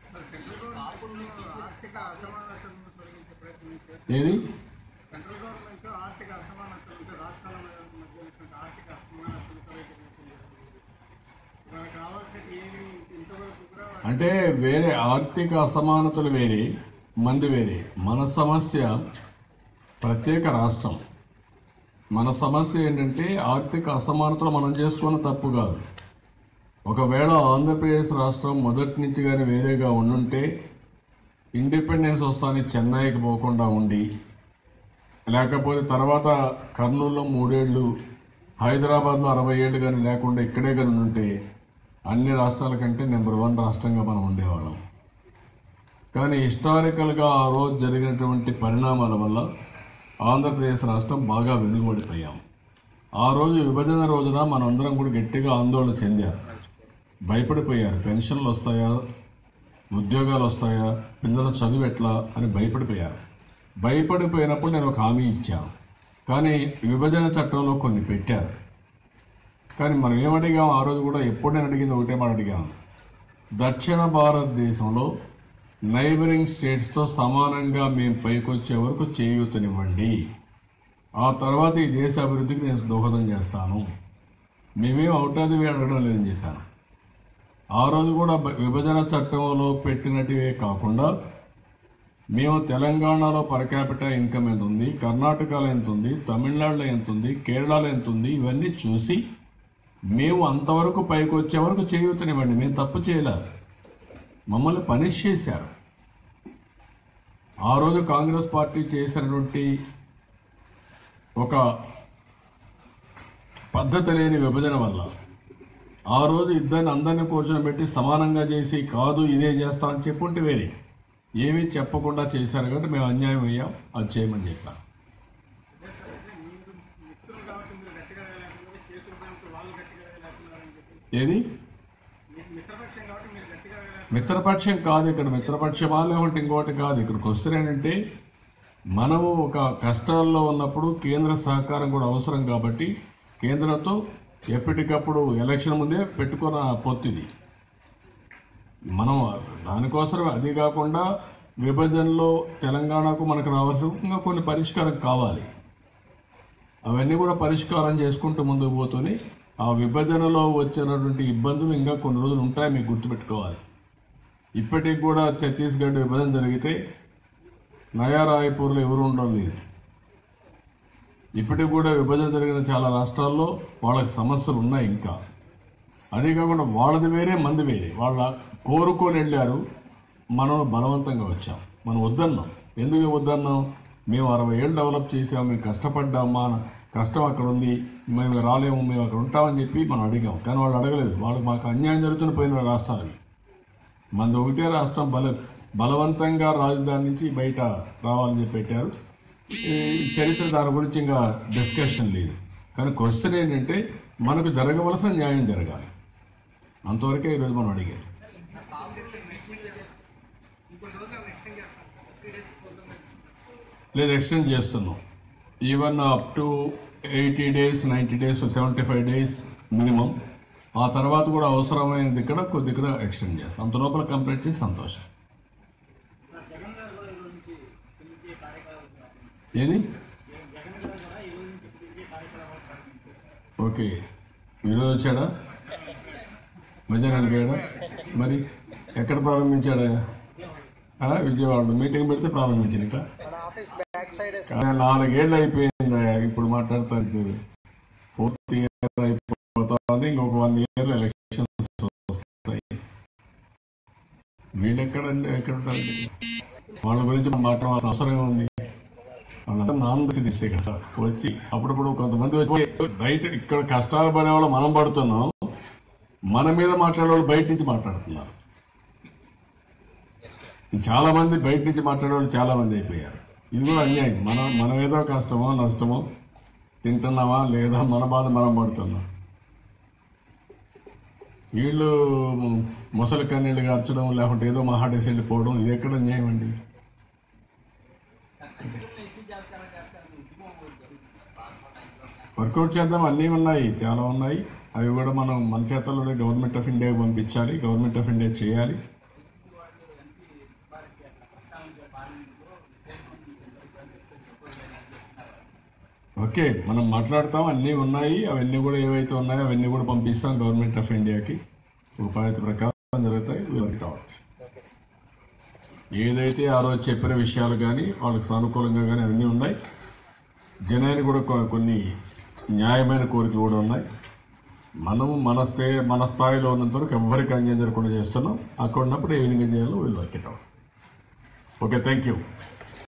ఏది అంటే వేరే ఆర్థిక అసమానతలు వేరే, మంది వేరే. మన సమస్య ప్రత్యేక రాష్ట్రం. మన సమస్య ఏంటంటే ఆర్థిక అసమానతలు మనం చేసుకున్న తప్పు కాదు. ఒకవేళ ఆంధ్రప్రదేశ్ రాష్ట్రం మొదటి నుంచి కానీ వేరేగా ఉండుంటే ఇండిపెండెన్స్ వస్తాని చెన్నైకి పోకుండా ఉండి, లేకపోతే తర్వాత కర్నూలులో మూడేళ్లు, హైదరాబాద్లో అరవై ఏళ్ళు కానీ లేకుండా ఇక్కడే కానీ ఉంటే అన్ని రాష్ట్రాల కంటే నెంబర్ వన్ రాష్ట్రంగా మనం ఉండేవాళ్ళం. కానీ హిస్టారికల్గా ఆ రోజు జరిగినటువంటి పరిణామాల వల్ల ఆంధ్రప్రదేశ్ రాష్ట్రం బాగా వెనుకబడిపోయాం. ఆ రోజు విభజన రోజున మనందరం కూడా గట్టిగా ఆందోళన చెందారు, భయపడిపోయారు. పెన్షన్లు వస్తాయా, ఉద్యోగాలు వస్తాయా, పిల్లల చదువు ఎట్లా అని భయపడిపోయారు. భయపడిపోయినప్పుడు నేను ఒక హామీ ఇచ్చాను, కానీ విభజన చట్టంలో కొన్ని పెట్టారు. కానీ మనం ఏమడిగాం ఆ రోజు కూడా, ఎప్పుడు నేను అడిగింది ఒకటే మాట అడిగాను, దక్షిణ భారతదేశంలో నైబరింగ్ స్టేట్స్తో సమానంగా మేము పైకొచ్చే వరకు చేయూతనివ్వండి, ఆ తర్వాత ఈ దేశ అభివృద్ధికి నేను దోహదం చేస్తాను. మేమేం అవుతాది అడగడం లేదని చెప్పాను. ఆ రోజు కూడా విభజన చట్టంలో పెట్టినట్టువే కాకుండా మేము తెలంగాణలో పర్ క్యాపిటల్ ఇన్కమ్ ఎంత ఉంది, కర్ణాటకలో ఎంత ఉంది, తమిళనాడులో ఎంత ఉంది, కేరళలో ఎంత ఉంది, ఇవన్నీ చూసి మేము అంతవరకు పైకి వచ్చే వరకు చేయూతనివ్వండి. మేము తప్పు చేయలేదు, మమ్మల్ని పనిష్ చేశారు. ఆ రోజు కాంగ్రెస్ పార్టీ చేసినటువంటి ఒక పద్ధతి లేని విభజన వల్ల ఆ రోజు ఇద్దరిని అందరినీ కూర్చొని పెట్టి సమానంగా చేసి కాదు ఇదే చేస్తామని చెప్పుంటే వేరే, ఏమీ చెప్పకుండా చేశారు కాబట్టి మేము అన్యాయం అయ్యాం, అది చేయమని చెప్పాం. ఏది మిత్రపక్షం కాదు, ఇక్కడ మిత్రపక్షమా లేకుంటే ఇంకోటి కాదు. ఇక్కడికి వస్తే ఏంటంటే మనము ఒక కష్టాల్లో ఉన్నప్పుడు కేంద్ర సహకారం కూడా అవసరం కాబట్టి కేంద్రంతో ఎప్పటికప్పుడు ఎలక్షన్ ముందే పెట్టుకున్న పొత్తిది మనం దానికోసం. అది కాకుండా విభజనలో తెలంగాణకు మనకు రావాల్సిన కొన్ని పరిష్కారం కావాలి, అవన్నీ కూడా పరిష్కారం చేసుకుంటూ ముందుకు పోతూనే ఆ విభజనలో వచ్చినటువంటి ఇబ్బందులు ఇంకా కొన్ని రోజులు ఉంటాయి, మీకు గుర్తుపెట్టుకోవాలి. ఇప్పటికి కూడా ఛత్తీస్గఢ్ విభజన జరిగితే నయా రాయ్పూర్లో ఎవరు ఉండడం లేదు. ఇప్పటికి కూడా విభజన జరిగిన చాలా రాష్ట్రాల్లో వాళ్ళకి సమస్యలు ఉన్నాయి ఇంకా. అదే కాకుండా వాళ్ళది వేరే మంది వేరే, వాళ్ళ కోరుకొని వెళ్ళారు, మనం బలవంతంగా వచ్చాం. మనం వద్దన్నాం. ఎందుకు వద్దన్నాం? మేము అరవై ఏళ్ళు డెవలప్ చేసాం, మేము కష్టపడ్డాం, మా కష్టం అక్కడ ఉంది, మేము రాలేము, మేము అక్కడ ఉంటామని చెప్పి మనం అడిగాం. కానీ వాళ్ళు అడగలేదు. వాళ్ళకి మాకు అన్యాయం జరుగుతున్న పోయిన రాష్ట్రాలు, మనది ఒకటే రాష్ట్రం బల బలవంతంగా రాజధాని నుంచి బయట రావాలని చెప్పి పెట్టారు. చరిత్ర దాని గురించి ఇంకా డిస్కషన్ లేదు. కానీ క్వశ్చన్ ఏంటంటే మనకు జరగవలసిన న్యాయం జరగాలి, అంతవరకే ఈరోజు మనం అడిగారు. లేదు, ఎక్స్టెండ్ చేస్తున్నాం. Even up to eighty days ninety days seventy five days minimum. ఆ తర్వాత కూడా అవసరమైనది ఇక్కడ కొద్ది ఇక్కడ ఎక్స్టెండ్ చేస్తాం. అంత లోపల కంప్లీట్ చేసి సంతోషం. ఏది ఓకే ఈరోజు వచ్చాడా మధ్యాహ్నానికి వెళ్ళాడా మరి ఎక్కడ ప్రారంభించాడా విజయవాడలో మీటింగ్ పెడితే ప్రారంభించింది ఇట్లా నాలుగేళ్ళు అయిపోయింది ఇప్పుడు మాట్లాడుతాను ఫోర్త్ ఇయర్ అయిపోతుంది ఇంకొక వన్ ఇయర్ ఎలక్షన్స్ వస్తాయి వీళ్ళు ఎక్కడ ఎక్కడ ఉంటారండి వాళ్ళ గురించి మాట్లాడాల్సిన అవసరం ఉంది వాళ్ళంతా నాన్ తెలిసి ఇక్కడ వచ్చి అప్పుడప్పుడు కొంతమంది వచ్చి బయట ఇక్కడ కష్టాలు పడే వాళ్ళు మనం పడుతున్నాం మన మీద మాట్లాడే వాళ్ళు బయట నుంచి మాట్లాడుతున్నారు చాలా మంది బయట నుంచి మాట్లాడే వాళ్ళు చాలా మంది అయిపోయారు ఇది కూడా అన్యాయం మనం మనం ఏదో కష్టమో నష్టమో తింటున్నామా లేదా మన బాధ మనం పడుతున్నాం వీళ్ళు ముసలి కన్నీళ్ళు కార్చడం లేకుంటే ఏదో మహాడేసి వెళ్ళిపోవడం ఇది ఎక్కడ అన్యాయం అండి వర్కౌట్ చేద్దాం అన్నీ ఉన్నాయి చాలా ఉన్నాయి అవి కూడా మనం మన చేతల్లోనే గవర్నమెంట్ ఆఫ్ ఇండియాకి పంపించాలి గవర్నమెంట్ ఆఫ్ ఇండియా చేయాలి ఓకే మనం మాట్లాడతాం అన్నీ ఉన్నాయి అవన్నీ కూడా ఏవైతే ఉన్నాయో అవన్నీ కూడా పంపిస్తాం గవర్నమెంట్ ఆఫ్ ఇండియాకి ఒక పద్ధతి ప్రకారం జరుగుతాయి కావచ్చు ఏదైతే ఆ రోజు చెప్పిన విషయాలు కానీ వాళ్ళకి సానుకూలంగా కానీ అవన్నీ ఉన్నాయి జనానికి కూడా కొన్ని న్యాయమైన కోరికలు కూడా ఉన్నాయి మనము మన స్థాయి మన స్థాయిలో ఉన్నంత వరకు ఎవరికి అన్యాయం జరగకుండా చేస్తున్నాం అక్కడ ఉన్నప్పుడు ఏ విధంగా చేయాలో వీళ్ళు work it out okay thank you